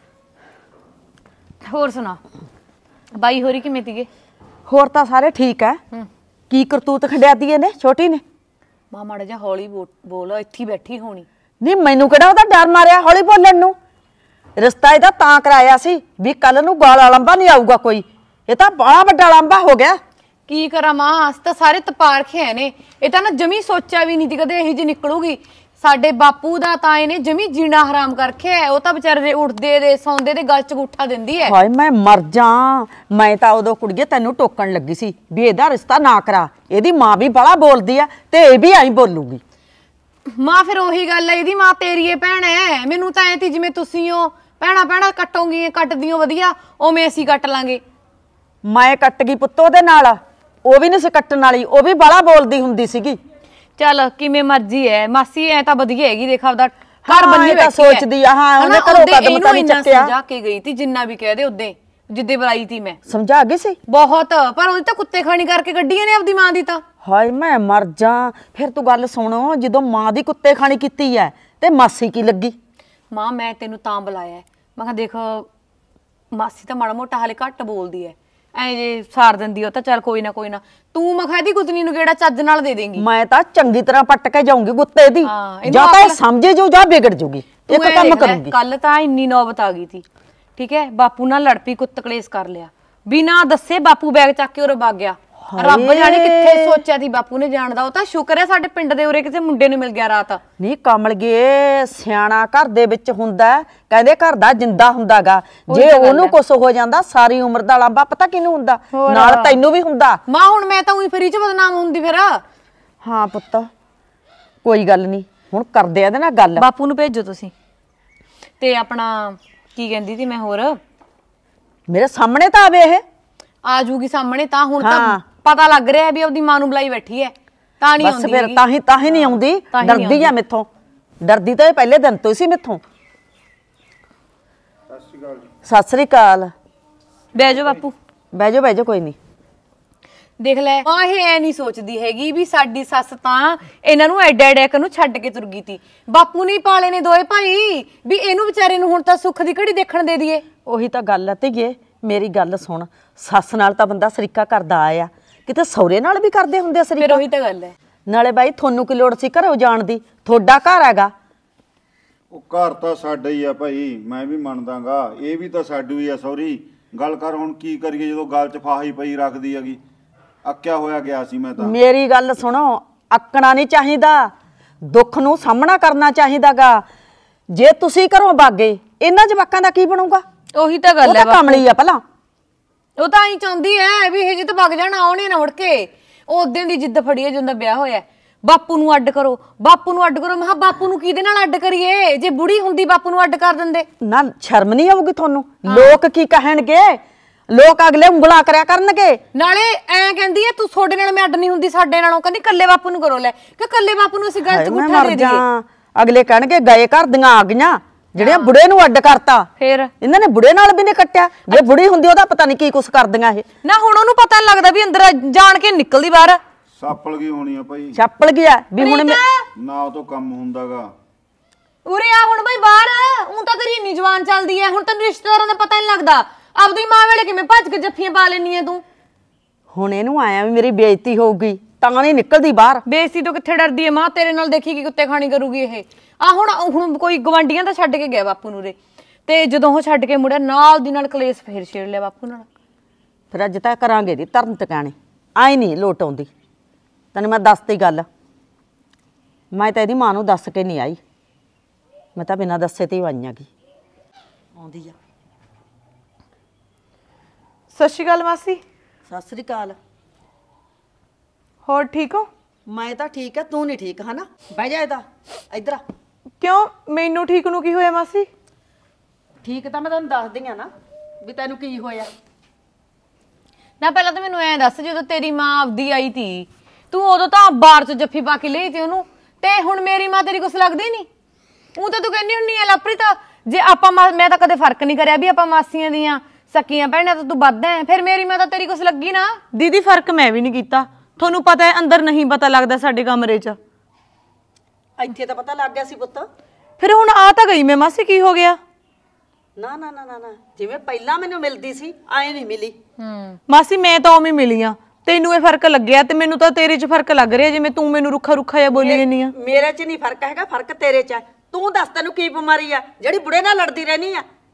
ਹੋਰ ਸੁਣਾ ਬਾਈ ਹੋਰੀ ਕਿਵੇਂ ਤੀਗੇ ਹੋਰ ਤਾਂ ਸਾਰੇ ਠੀਕ ਐ ਕੀ ਕਰਤੂਤ ਖੰਡਿਆਦੀ ਇਹਨੇ ਛੋਟੀ ਨੇ ਮਾੜਾ ਜਿਹਾ ਹੌਲੀ ਬੋਲ ਇੱਥੇ ਹੀ ਬੈਠੀ ਹੋਣੀ ਨਹੀਂ ਮੈਨੂੰ ਕਿਹੜਾ ਉਹਦਾ ਡਰ ਮਾਰਿਆ ਹੌਲੀ ਬੋਲਣ ਨੂੰ ਰਿਸ਼ਤਾ ਇਹਦਾ ਤਾਂ ਕਰਾਇਆ ਸੀ ਵੀ ਕੱਲ ਨੂੰ ਗਾਲ ਲੰਬਾ ਨਹੀਂ ਆਊਗਾ ਕੋਈ। ਇਹ ਤਾਂ ਬੜਾ ਵੱਡਾ ਲੰਬਾ ਹੋ ਗਿਆ। ਕੀ ਕਰਾਂ ਮਾਂ, ਅਸੀਂ ਤਾਂ ਸਾਰੇ ਤਪਾਰਖੇ ਨੇ। ਇਹ ਤਾਂ ਨਾ ਜਮੀ ਸੋਚਿਆ ਵੀ ਨਹੀਂ ਸੀ ਕਦੇ ਇਹੀ ਜਿਹੀ ਨਿਕਲੂਗੀ। ਸਾਡੇ ਬਾਪੂ ਦਾ ਤਾਂ ਇਹਨੇ ਜਮੀ ਜੀਣਾ ਹਰਾਮ ਕਰਕੇ ਉਹ ਤਾਂ ਵਿਚਾਰੇ ਦੇ ਉੱਠਦੇ ਦੇ ਸੌਂਦੇ ਦੇ ਗਲ ਚ ਗੁੱਠਾ ਦਿੰਦੀ ਐ। ਹਾਏ ਮੈਂ ਮਰ ਜਾ। ਮੈਂ ਤਾਂ ਉਦੋਂ ਕੁੜੀਏ ਤੈਨੂੰ ਟੋਕਣ ਲੱਗੀ ਸੀ ਵੀ ਇਹਦਾ ਰਿਸ਼ਤਾ ਨਾ ਕਰਾ। ਇਹਦੀ ਮਾਂ ਵੀ ਬੜਾ ਬੋਲਦੀ ਆ ਤੇ ਇਹ ਵੀ ਐਂ ਬੋਲੂਗੀ। ਮਾਂ ਫਿਰ ਉਹੀ ਗੱਲ ਐ, ਇਹਦੀ ਮਾਂ ਤੇਰੀ ਏ ਭੈਣ ਐ। ਮੈਨੂੰ ਤਾਂ ਐ ਤੀ ਜਿਵੇਂ ਤੁਸੀਂ ਹੋ ਭੈਣਾ ਕੱਟੋਗੀ ਕੱਟਦੀਆਂ ਵਧੀਆ, ਉਵੇਂ ਅਸੀਂ ਕੱਟ ਲਾਂਗੇ। ਮੈਂ ਕੱਟ ਗਈ ਪੁੱਤ ਉਹਦੇ ਨਾਲ, ਉਹ ਵੀ ਨਹੀਂ ਸੀ ਕੱਟਣ ਵਾਲੀ, ਉਹ ਵੀ ਬੜਾ ਬੋਲਦੀ ਹੁੰਦੀ ਸੀਗੀ। ਚੱਲ ਕਿਵੇਂ ਮਰਜ਼ੀ ਐ ਮਾਸੀ, ਐ ਤਾਂ ਵਧੀਆ ਹੈਗੀ। ਦੇਖ ਆਪਦਾ ਘਰ ਬੰਨੀ ਤਾਂ ਸੋਚਦੀ ਆ। ਹਾਂ ਉਹਨੇ ਘਰੋਂ ਕਦਮ ਤਾਂ ਨਹੀਂ ਚੱਕਿਆ। ਸਮਝਾ ਕੇ ਗਈ ਤੀ ਜਿੰਨਾ ਵੀ ਕਹਦੇ ਉਦੋਂ ਜਿੱਦੇ ਬੁਲਾਈ ਤੀ ਮੈਂ, ਸਮਝਾ ਗਈ ਸੀ ਬਹੁਤ। ਪਰ ਉਹਦੀ ਤਾਂ ਕੁੱਤੇ ਖਾਣੀ ਕਰਕੇ ਗੱਡੀਆਂ ਨੇ ਆਪਦੀ ਮਾਂ ਦੀ ਤਾਂ। ਹਾਏ ਮੈਂ ਮਰ ਜਾ। ਫਿਰ ਤੂੰ ਗੱਲ ਸੁਣੋ, ਜਦੋਂ ਮਾਂ ਦੀ ਕੁੱਤੇ ਖਾਣੀ ਕੀਤੀ ਐ ਤੇ ਮਾਸੀ ਕੀ ਲੱਗੀ? ਮਾਂ ਮੈਂ ਤੈਨੂੰ ਤਾਂ ਬੁਲਾਇਆ, ਮੈਂ ਕਿਹਾ ਦੇਖ ਮਾਸੀ ਤਾਂ ਮਾੜਾ ਮੋਟਾ ਹਾਲੇ ਘੱਟ ਬੋਲਦੀ ਐ, ਐ ਜੇ ਸਾਰ ਦਿੰਦੀ ਉਹ ਤਾਂ ਚੱਲ ਕੋਈ ਨਾ ਤੂੰ ਮੈਂ ਦੀ ਗੁੱਤਨੀ ਨੂੰ ਕਿਹੜਾ ਚੱਜ ਨਾਲ ਦੇ ਦੇਂਗੀ। ਮੈਂ ਤਾਂ ਚੰਗੀ ਤਰ੍ਹਾਂ ਪੱਟ ਕੇ ਜਾਊਂਗੀ ਗੁੱਤੇ ਦੀ, ਜਾਂ ਤਾਂ ਇਹ ਸਮਝੇ ਜੋ ਜਾਂ ਵਿਗੜ ਜੂਗੀ। ਇੱਕ ਕੰਮ ਕਰੂੰਗੀ। ਕੱਲ ਤਾਂ ਇੰਨੀ ਨੌਬਤ ਆ ਗਈ ਤੀ, ਠੀਕ ਹੈ, ਬਾਪੂ ਨਾਲ ਲੜ ਪਈ, ਕੁੱਤ ਕਲੇਸ਼ ਕਰ ਲਿਆ ਬਿਨਾਂ ਦੱਸੇ। ਬਾਪੂ ਬੈਗ ਚੱਕ ਕੇ ਉਰੇ ਵਗ ਗਿਆ। ਰੱਬ ਜਾਣੇ ਕਿੱਥੇ ਸੋਚਿਆ ਸੀ ਬਾਪੂ ਨੇ ਜਾਣ ਦਾ। ਉਹ ਤਾਂ ਸ਼ੁਕਰ ਹੈ ਸਾਡੇ ਪਿੰਡ ਦੇ ਉਰੇ ਕਿਸੇ ਮੁੰਡੇ ਨੂੰ ਮਿਲ ਗਿਆ ਰਾਤ। ਨਹੀਂ ਕਮਲਗੇ, ਸਿਆਣਾ ਘਰ ਦੇ ਵਿੱਚ ਹੁੰਦਾ, ਕਹਿੰਦੇ ਘਰ ਦਾ ਜਿੰਦਾ ਹੁੰਦਾਗਾ। ਜੇ ਉਹਨੂੰ ਕੁਛ ਹੋ ਜਾਂਦਾ ਸਾਰੀ ਉਮਰ ਦਾ ਲਾਂਬਾ ਪਤਾ ਕਿਹਨੂੰ ਹੁੰਦਾ, ਨਾਲ ਤੈਨੂੰ ਵੀ ਹੁੰਦਾ। ਮਾਂ ਹੁਣ ਮੈਂ ਤਾਂ ਉਹੀ ਫਰੀ ਚ ਬਦਨਾਮ ਹੁੰਦੀ ਫਿਰ। ਹਾਂ ਪੁੱਤ ਕੋਈ ਗੱਲ ਨਹੀਂ, ਹੁਣ ਕਰਦੇ ਆ ਇਹਦੇ ਨਾਲ ਗੱਲ। ਬਾਪੂ ਨੂੰ ਭੇਜੋ ਤੁਸੀਂ। ਤੇ ਆਪਣਾ ਕੀ ਕਹਿੰਦੀ ਸੀ ਮੈਂ ਹੋਰ, ਮੇਰੇ ਸਾਹਮਣੇ ਤਾਂ ਆਵੇ ਇਹ। ਆ ਜੂਗੀ ਸਾਹਮਣੇ ਤਾਂ। ਹੁਣ ਤਾਂ ਪਤਾ ਲੱਗ ਰਿਹਾ ਵੀ ਆਪਦੀ ਮਾਂ ਨੂੰ ਬੁਲਾਈ ਬੈਠੀ ਐ, ਤਾਂ ਨਹੀਂ ਆਉਂਦੀ। ਬਸ ਫਿਰ ਤਾਂ ਹੀ ਨਹੀਂ ਆਉਂਦੀ, ਡਰਦੀ ਆ ਮੈਥੋਂ। ਡਰਦੀ ਤਾਂ ਇਹ ਪਹਿਲੇ ਦਿਨ ਤੋਂ ਸੀ ਮੈਥੋਂ। ਸਤਿ ਸ੍ਰੀ ਅਕਾਲ। ਬਹਿ ਜਾ ਬਾਪੂ। ਬਹਿ ਜਾ ਕੋਈ ਨਹੀਂ। ਦੇਖ ਲੈ ਮਾਂ ਇਹ ਐ ਨਹੀਂ ਸੋਚਦੀ ਹੈਗੀ ਵੀ ਸਾਡੀ ਸੱਸ ਤਾਂ ਇਹਨਾਂ ਨੂੰ ਐਡਾ ਨੂੰ ਛੱਡ ਕੇ ਤੁਰ ਗਈ ਤੀ। ਬਾਪੂ ਨੇ ਪਾਲੇ ਨੇ ਦੋਏ ਭਾਈ, ਵੀ ਇਹਨੂੰ ਵਿਚਾਰੇ ਨੂੰ ਹੁਣ ਤਾਂ ਸੁੱਖ ਦੀ ਘੜੀ ਦੇਖਣ ਦੇ ਦਈਏ। ਉਹੀ ਤਾਂ ਗੱਲ ਆ ਧੀਏ, ਮੇਰੀ ਗੱਲ ਸੁਣ। ਸੱਸ ਨਾਲ ਤਾਂ ਬੰਦਾ ਸਰੀਕਾ ਕਰਦਾ ਆਇਆ, ਕਿਤੇ ਸਹੁਰੇ ਨਾਲ ਵੀ ਕਰਦੇ ਹੁੰਦੇ ਆ ਸਰੀਕਾ। ਫਿਰ ਉਹੀ ਤਾਂ ਗੱਲ ਹੈ। ਨਾਲੇ ਬਾਈ ਤੁਹਾਨੂੰ ਕੀ ਲੋੜ ਸੀ ਘਰੋਂ ਜਾਣ ਦੀ, ਤੁਹਾਡਾ ਘਰ ਹੈਗਾ। ਉਹ ਘਰ ਤਾਂ ਸਾਡਾ ਹੀ ਆ ਭਾਈ, ਮੈਂ ਵੀ ਮੰਨਦਾਗਾ। ਇਹ ਵੀ ਤਾਂ ਸਾਡੀ ਹੀ ਆ ਸੌਰੀ। ਗੱਲ ਕਰ ਹੁਣ ਕੀ ਕਰੀਏ ਜਦੋਂ ਗੱਲ 'ਚ ਫਾਹੀ ਪਈ ਰੱਖਦੀ ਹੈਗੀ। ਅੱਕਿਆ ਹੋਇਆ ਗਿਆ ਸੀ ਮੈਂ ਤਾਂ। ਮੇਰੀ ਗੱਲ ਸੁਣੋ, ਅੱਕਣਾ ਨਹੀਂ ਚਾਹੀਦਾ, ਦੁੱਖ ਨੂੰ ਸਾਹਮਣਾ ਕਰਨਾ ਚਾਹੀਦਾਗਾ। ਜੇ ਤੁਸੀਂ ਘਰੋਂ ਭਾਗੇ ਇਹਨਾਂ ਜਵਾਕਾਂ ਦਾ ਕੀ ਬਣੂਗਾ? ਉਹੀ ਤਾਂ ਗੱਲ ਹੈ। ਕਮਲੀ ਆ ਭਲਾ। ਉਹ ਤਾਂ ਹੀ ਚਾਹੁੰਦੀ ਐ ਵੀ ਇਹ ਜਿੱਤ ਵਗ ਜਾਣਾ, ਆਉਣੇ ਨਾ ਮੁੜ ਕੇ। ਉਹ ਉਦੋਂ ਦੀ ਜਿੱਦ ਫੜੀ ਐ ਜਦੋਂ ਵਿਆਹ ਹੋਇਆ। ਬਾਪੂ ਨੂੰ ਅੱਡ ਕਰੋ, ਬਾਪੂ ਨੂੰ ਅੱਡ ਕਰੋ। ਮੈਂ ਕਿਹਾ ਬਾਪੂ ਨੂੰ ਕਿਹਦੇ ਨਾਲ ਅੱਡ ਕਰੀਏ? ਜੇ ਬੁੜੀ ਹੁੰਦੀ ਬਾਪੂ ਨੂੰ ਅੱਡ ਕਰ ਦਿੰਦੇ। ਨਾ ਸ਼ਰਮ ਨਹੀਂ ਆਊਗੀ ਤੁਹਾਨੂੰ? ਲੋਕ ਕੀ ਕਹਿਣਗੇ? ਲੋਕ ਅਗਲੇ ਉਂਗਲਾਂ ਕਰਿਆ ਕਰਨਗੇ। ਨਾਲੇ ਐ ਕਹਿੰਦੀ ਐ ਤੂੰ ਤੁਹਾਡੇ ਨਾਲ ਮੈਂ ਅੱਡ ਨਹੀਂ ਹੁੰਦੀ, ਸਾਡੇ ਨਾਲੋਂ ਕਹਿੰਦੀ ਕੱਲੇ ਬਾਪੂ ਨੂੰ ਕਰੋ। ਲੈ ਕਿ ਕੱਲੇ ਬਾਪੂ ਨੂੰ ਅਸੀਂ ਗਲਤ ਗੁੱਠਾ ਦੇ ਦਈਏ। ਅਗਲੇ ਕਹਿਣਗੇ ਗਏ ਘਰ ਦੀਆਂ ਆ ਗਈਆਂ ਜਿਹੜੀਆਂ ਬੁੜੇ ਨੂੰ ਅੱਡ ਕਰਤਾ। ਫਿਰ ਇਹਨਾਂ ਨੇ ਬੁੜੇ ਨਾਲ ਵੀ ਨਹੀਂ ਕੱਟਿਆ। ਜੇ ਬੁੜੀ ਹੁੰਦੀ ਉਹਦਾ ਪਤਾ ਨਹੀਂ ਕੀ ਕੁਛ ਕਰਦੀਆਂ ਇਹ। ਨਾ ਹੁਣ ਉਹਨੂੰ ਪਤਾ ਨੀ ਲੱਗਦਾ ਵੀ ਅੰਦਰ ਜਾਣ ਕੇ ਨਿਕਲਦੀ ਬਾਹਰ। ਸਾਪਲ ਗਈ ਹੋਣੀ ਆ ਭਾਈ। ਛਾਪਲ ਗਿਆ ਵੀ ਹੁਣ ਨਾ ਉਹ ਤੋਂ ਕੰਮ ਹੁੰਦਾਗਾ। ਉਰੇ ਆ ਹੁਣ ਬਈ ਬਾਹਰ। ਹੁਣ ਤਾਂ ਤੇਰੀ ਇੰਨੀ ਜਵਾਨ ਚੱਲਦੀ ਐ, ਹੁਣ ਤੈਨੂੰ ਰਿਸ਼ਤੇਦਾਰਾਂ ਦਾ ਪਤਾ ਨਹੀਂ ਲੱਗਦਾ। ਆਪਦੀ ਮਾਂ ਵੇਲੇ ਕਿਵੇਂ ਭੱਜ ਕੇ ਜੱਫੀਆਂ ਪਾ ਲੈਣੀ ਐ ਤੂੰ? ਹੁਣ ਇਹਨੂੰ ਆਇਆ ਵੀ ਮੇਰੀ ਬੇਇੱਜ਼ਤੀ ਹੋਊਗੀ ਤਾਂ ਨਹੀਂ ਨਿਕਲਦੀ ਬਾਹਰ। ਬੇਇੱਜ਼ਤੀ ਤੋਂ ਕਿੱਥੇ ਡਰਦੀ ਐ ਮਾਂ? ਤੇਰੇ ਨਾਲ ਦੇਖੀ ਕੀ ਕੁੱਤੇ ਖਾਣੀ ਕਰੂਗੀ ਇਹ। ਆ ਹੁਣ ਕੋਈ ਗਵਾਂਡੀਆਂ ਤਾਂ ਛੱਡ ਕੇ ਗਿਆ ਬਾਪੂ ਨੂੰ ਰੇ, ਤੇ ਜਦੋਂ ਉਹ ਛੱਡ ਕੇ ਮੁੜਿਆ ਨਾਲ ਦੀ ਨਾਲ ਕਲੇਸ਼ ਫੇਰ ਛੇੜ ਲਿਆ ਬਾਪੂ ਨਾਲ। ਫਿਰ ਅੱਜ ਤਾਂ ਕਰਾਂਗੇ ਦੀ ਧਰਨ ਟਿਕਾਣੇ। ਆਈ ਨਹੀਂ ਲੋਟ ਆਉਂਦੀ। ਤੈਨੂੰ ਮੈਂ ਦੱਸਤੀ ਗੱਲ। ਮੈਂ ਤਾਂ ਇਹਦੀ ਮਾਂ ਨੂੰ ਦੱਸ ਕੇ ਨਹੀਂ ਆਈ, ਮੈਂ ਤਾਂ ਬਿਨਾਂ ਦੱਸੇ ਤੇ ਹੀ ਆਈ ਆਂਗੀ। ਆਉਂਦੀ ਆ। ਸਤਿ ਸ਼੍ਰੀ ਅਕਾਲ ਮਾਸੀ। ਸਤਿ ਸ੍ਰੀ ਅਕਾਲ। ਹੋਰ ਠੀਕ ਹੋ? ਮੈਂ ਤਾਂ ਠੀਕ ਆ, ਤੂੰ ਨਹੀਂ ਠੀਕ ਹਨਾ? ਬਹਿ ਜਾ ਇਹਦਾ ਇੱਧਰ ਆ। ਕਿਉਂ ਮੈਨੂੰ ਠੀਕ ਨੂੰ ਕੀ ਹੋਇਆ ਮਾਸੀ? ਠੀਕ ਤਾਂ ਮੈਂ ਤੈਨੂੰ ਦੱਸਦੀ ਆ ਨਾ ਵੀ ਤੈਨੂੰ ਕੀ ਹੋਇਆ। ਨਾ ਪਹਿਲਾਂ ਤਾਂ ਮੈਨੂੰ ਐਂ ਦੱਸ, ਜਦੋਂ ਤੇਰੀ ਮਾਂ ਆਪਦੀ ਆਈ ਤੀ ਤੂੰ ਉਦੋਂ ਤਾਂ ਬਾਹਰ ਚ ਜੱਫੀ ਪਾ ਕੇ ਲਈ ਤੀ ਉਹਨੂੰ, ਤੇ ਹੁਣ ਮੇਰੀ ਮਾਂ ਤੇਰੀ ਕੁਛ ਲੱਗਦੀ ਨਹੀਂ? ਉਹ ਤਾਂ ਤੂੰ ਕਹਿੰਦੀ ਹੁੰਨੀ ਆ ਲਾਪਰੀ ਤਾਂ ਜੇ ਆਪਾਂ ਮੈਂ ਤਾਂ ਕਦੇ ਫਰਕ ਨਹੀਂ ਕਰਿਆ ਵੀ ਆਪਾਂ ਮਾਸੀਆਂ ਦੀਆਂ ਸਕੀਆਂ ਭੈਣਾਂ ਤਾਂ ਤੂੰ ਵੱਧ ਐ। ਫਿਰ ਮੇਰੀ ਮਾਂ ਤਾਂ ਤੇਰੀ ਕੁਛ ਲੱਗੀ ਨਾ? ਦੀਦੀ ਫਰਕ ਮੈਂ ਵੀ ਨਹੀਂ ਕੀਤਾ, ਤੁਹਾਨੂੰ ਪਤਾ ਹੈ ਅੰਦਰ ਨਹੀਂ ਪਤਾ ਲੱਗਦਾ ਸਾਡੇ ਕਮਰੇ 'ਚ। ਇੱਥੇ ਤਾਂ ਪਤਾ ਲੱਗ ਗਿਆ ਸੀ ਪੁੱਤ। ਫਿਰ ਹੁਣ ਆ ਤਾਂ ਗਈ ਮੈਂ ਮਾਸੀ, ਕੀ ਹੋ ਗਿਆ? ਨਾ ਨਾ ਨਾ ਨਾ ਜਿਵੇਂ ਪਹਿਲਾਂ ਮੈਨੂੰ ਮਿਲਦੀ ਸੀ ਐ ਨਹੀਂ ਮਿਲੀ। ਮਾਸੀ ਮੈਂ ਤਾਂ ਉਵੇਂ ਮਿਲੀ ਆ, ਤੈਨੂੰ ਇਹ ਫਰਕ ਲੱਗਿਆ ਤੇ ਮੈਨੂੰ ਤਾਂ ਤੇਰੇ 'ਚ ਫਰਕ ਲੱਗ ਰਿਹਾ, ਜਿਵੇਂ ਤੂੰ ਮੈਨੂੰ ਰੁੱਖਾ ਰੁੱਖਾ ਜਿਹਾ ਬੋਲੀ ਜਾਂਦੀ ਆ। ਮੇਰੇ 'ਚ ਨਹੀਂ ਫਰਕ ਹੈਗਾ, ਫਰਕ ਤੇਰੇ 'ਚ ਹੈ। ਤੂੰ ਦੱਸ ਤੈਨੂੰ ਕੀ ਬਿਮਾਰੀ ਆ ਜਿਹੜੀ ਬੁੜੇ ਨਾਲ ਲੜਦੀ ਰਹਿਨੀ ਆ?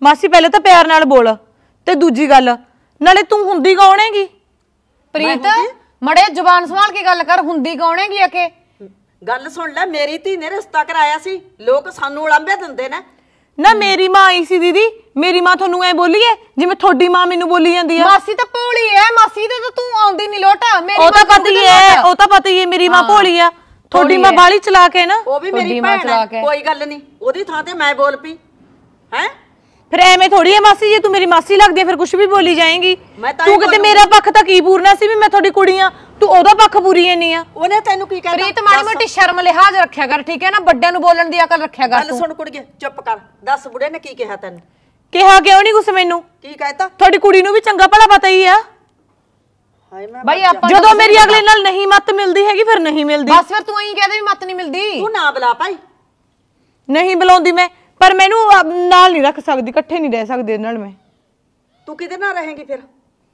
ਮਾਸੀ ਪਹਿਲੇ ਤਾਂ ਪਿਆਰ ਨਾਲ ਬੋਲ, ਤੇ ਦੂਜੀ ਗੱਲ ਨਾਲੇ ਤੂੰ ਹੁੰਦੀ ਕੌਣ ਹੈਗੀ? ਪ੍ਰੀਤ ਮੜੇ ਜ਼ੁਬਾਨ ਸੰਭਾਲ ਕੇ ਗੱਲ ਕਰ, ਹੁੰਦੀ ਕੌਣ ਹੈਗੀ ਆ ਕੇ? ਗੱਲ ਸੁਣ ਲੈ, ਮੇਰੀ ਧੀ ਨੇ ਰਿਸ਼ਤਾ ਕਰਾਇਆ ਸੀ, ਲੋਕ ਸਾਨੂੰ ਉਲਾਂਭੇ ਦਿੰਦੇ ਨੇ। ਨਾ ਮੇਰੀ ਮਾਂ ਆਈ ਸੀ ਦੀਦੀ, ਮੇਰੀ ਮਾਂ ਤੁਹਾਨੂੰ ਐ ਬੋਲੀ ਐ ਜਿਵੇਂ ਤੁਹਾਡੀ ਮਾਂ ਮੈਨੂੰ ਬੋਲੀ ਜਾਂਦੀ ਆ? ਮਾਸੀ ਤਾਂ ਭੋਲੀ ਐ, ਮਾਸੀ ਤੇ ਤਾਂ ਤੂੰ ਆਉਂਦੀ ਨਹੀਂ ਲੋਟ। ਮੇਰੀ ਉਹ ਤਾਂ ਪਤਾ ਹੀ ਐ, ਉਹ ਤਾਂ ਪਤਾ ਹੀ ਐ ਮੇਰੀ ਮਾਂ ਭੋਲੀ ਆ, ਤੁਹਾਡੀ ਮਾਂ ਬਾਲੀ ਚਲਾ ਕੇ ਨਾ। ਉਹ ਵੀ ਮੇਰੀ ਭੈਣ ਹੈ, ਕੋਈ ਗੱਲ ਨਹੀਂ, ਉਹਦੀ ਥਾਂ ਤੇ ਮੈਂ ਬੋਲ ਪਈ ਹੈ। ਫਿਰ ਐਵੇਂ ਥੋੜੀ ਐ ਮਾਸੀ, ਜੇ ਤੂੰ ਮੇਰੀ ਮਾਸੀ ਲੱਗਦੀ ਐ ਫਿਰ ਕੁਝ ਵੀ ਬੋਲੀ ਜਾਏਂਗੀ। ਤੂੰ ਕਿਤੇ ਮੇਰਾ ਪੱਖ ਤਾਂ ਕੀ ਪੂਰਨਾ ਸੀ ਵੀ ਮੈਂ ਤੁਹਾਡੀ ਕੁੜੀ ਆ, ਤੂੰ ਉਹਦਾ ਪੱਖ ਪੂਰੀ ਐਨੀ ਆ। ਉਹਨੇ ਤੈਨੂੰ ਕੀ ਕਹਿਤਾ? ਪ੍ਰੀਤ ਮਾੜੀ ਮੋਟੀ ਸ਼ਰਮ ਲਿਹਾਜ਼ ਰੱਖਿਆ ਕਰ, ਠੀਕ ਹੈ ਨਾ? ਵੱਡਿਆਂ ਨੂੰ ਬੋਲਣ ਦੀ ਅਕਲ ਰੱਖਿਆ ਕਰ। ਗੱਲ ਸੁਣ ਕੁੜੀਏ, ਚੁੱਪ ਕਰ, ਦੱਸ ਬੁੜੇ ਨੇ ਕੀ ਕਿਹਾ ਤੈਨੂੰ? ਕਿਹਾ ਕਿਉਂ ਨਹੀਂ ਕੁਛ ਮੈਨੂੰ? ਕੀ ਕਹਿਤਾ? ਤੁਹਾਡੀ ਕੁੜੀ ਨੂੰ ਵੀ ਚੰਗਾ ਭਲਾ ਪਤਾ ਹੀ ਆ। ਹਾਏ ਮੈਂ ਬਾਈ ਆਪਾਂ ਜਦੋਂ ਮੇਰੀ ਅਗਲੇ ਨਾਲ ਨਹੀਂ ਮੱਤ ਮਿਲਦੀ ਹੈਗੀ ਫਿਰ ਨਹੀਂ ਮਿਲਦੀ। ਬਸ ਫਿਰ ਤੂੰ ਐਂ ਕਹਦੇ ਵੀ ਮੱਤ ਨਹੀਂ ਮਿਲਦੀ। ਤੂੰ ਨਾ ਬੁਲਾ ਭਾਈ। ਨਹੀਂ ਬੁਲਾਉਂਦੀ ਮੈਂ, ਪਰ ਮੈਨੂੰ ਨਾਲ ਨਹੀਂ ਰੱਖ ਸਕਦੀ, ਇਕੱਠੇ ਨਹੀਂ ਰਹਿ ਸਕਦੇ ਨਾਲ ਮੈਂ। ਤੂੰ ਕਿਹਦੇ ਨਾਲ ਰਹੇਂਗੀ ਫਿਰ?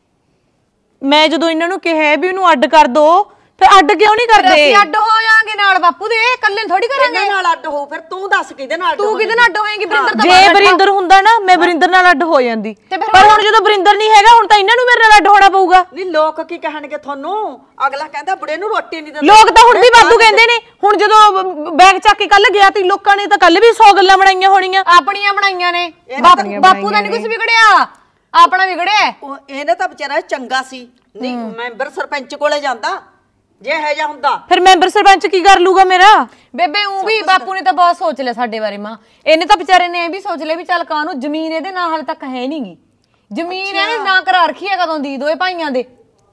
ਮੈਂ ਜਦੋਂ ਇਹਨਾਂ ਨੂੰ ਕਿਹਾ ਵੀ ਉਹਨੂੰ ਅੱਡ ਕਰ ਦੋ, ਫਿਰ ਅੱਡ ਕਿਉਂ ਨਹੀਂ ਕਰਦੇ? ਅਸੀਂ ਅੱਡ ਹੋ ਜਾਾਂਗੇ ਨਾਲ ਬਾਪੂ ਦੇ, ਇਕੱਲੇ ਥੋੜੀ ਕਰਾਂਗੇ। ਇਹਨਾਂ ਨਾਲ ਅੱਡ ਹੋ, ਫਿਰ ਤੂੰ ਦੱਸ ਕਿਹਦੇ ਨਾਲ ਅੱਡ ਤੂੰ ਕਿਹਦੇ ਨਾਲ ਅੱਡ ਹੋਏਂਗੀ? ਬਰਿੰਦਰ ਤਾਂ ਜੇ ਬਰਿੰਦਰ ਹੁੰਦਾ ਨਾ ਮੈਂ ਬਰਿੰਦਰ ਨਾਲ ਅੱਡ ਹੋ ਜਾਂਦੀ, ਪਰ ਹੁਣ ਜਦੋਂ ਬਰਿੰਦਰ ਨਹੀਂ ਹੈਗਾ ਹੁਣ ਤਾਂ ਇਹਨਾਂ ਨੂੰ ਮੇਰੇ ਨਾਲ ਅੱਡ ਹੋਣਾ ਪਊਗਾ। ਨਹੀਂ ਲੋਕ ਕੀ ਕਹਿਣਗੇ ਤੁਹਾਨੂੰ? ਅਗਲਾ ਕਹਿੰਦਾ ਬੁੜੇ ਨੂੰ ਰੋਟੀ ਨਹੀਂ ਦਿੰਦਾ। ਲੋਕ ਤਾਂ ਹੁਣ ਵੀ ਵਾਧੂ ਕਹਿੰਦੇ ਨੇ, ਹੁਣ ਜਦੋਂ ਬੈਗ ਚੱਕ ਕੇ ਕੱਲ ਗਿਆ ਤੇ ਲੋਕਾਂ ਨੇ ਤਾਂ ਕੱਲ ਵੀ 100 ਗੱਲਾਂ ਬਣਾਈਆਂ ਹੋਣੀਆਂ। ਆਪਣੀਆਂ ਬਣਾਈਆਂ ਨੇ, ਬਾਪੂ ਦਾ ਨਹੀਂ ਕੁਝ ਵਿਗੜਿਆ, ਆਪਣਾ ਵਿਗੜਿਆ। ਇਹਨੇ ਤਾਂ ਵਿਚਾਰਾ ਚੰਗਾ ਸੀ, ਨਹੀਂ ਮੈਂਬਰ ਸਰਪੰਚ ਕੋਲੇ ਜਾਂਦਾ ਜੇ ਹੈ ਜਾਂ ਹੁੰਦਾ। ਫਿਰ ਮੈਂਬਰ ਸਰਪੰਚ ਕੀ ਕਰ ਲੂਗਾ ਮੇਰਾ? ਬੇਬੇ ਉਹ ਵੀ ਬਾਪੂ ਨੇ ਤਾਂ ਬਹੁਤ ਸੋਚ ਲਿਆ ਸਾਡੇ ਬਾਰੇ। ਮਾਂ ਇਹਨੇ ਤਾਂ ਵਿਚਾਰੇ ਨੇ ਇਹ ਵੀ ਸੋਚ ਲਿਆ ਵੀ ਚੱਲ ਕਾਹਨੂੰ, ਜ਼ਮੀਨ ਇਹਦੇ ਨਾਲ ਹਾਲੇ ਤੱਕ ਹੈ ਨਹੀਂਗੀ। ਜ਼ਮੀਨ ਇਹਨੇ ਨਾ ਕਰਾ ਰੱਖੀ ਹੈ ਕਦੋਂ ਦੀ, ਦੋਏ ਭਾਈਆਂ ਦੇ।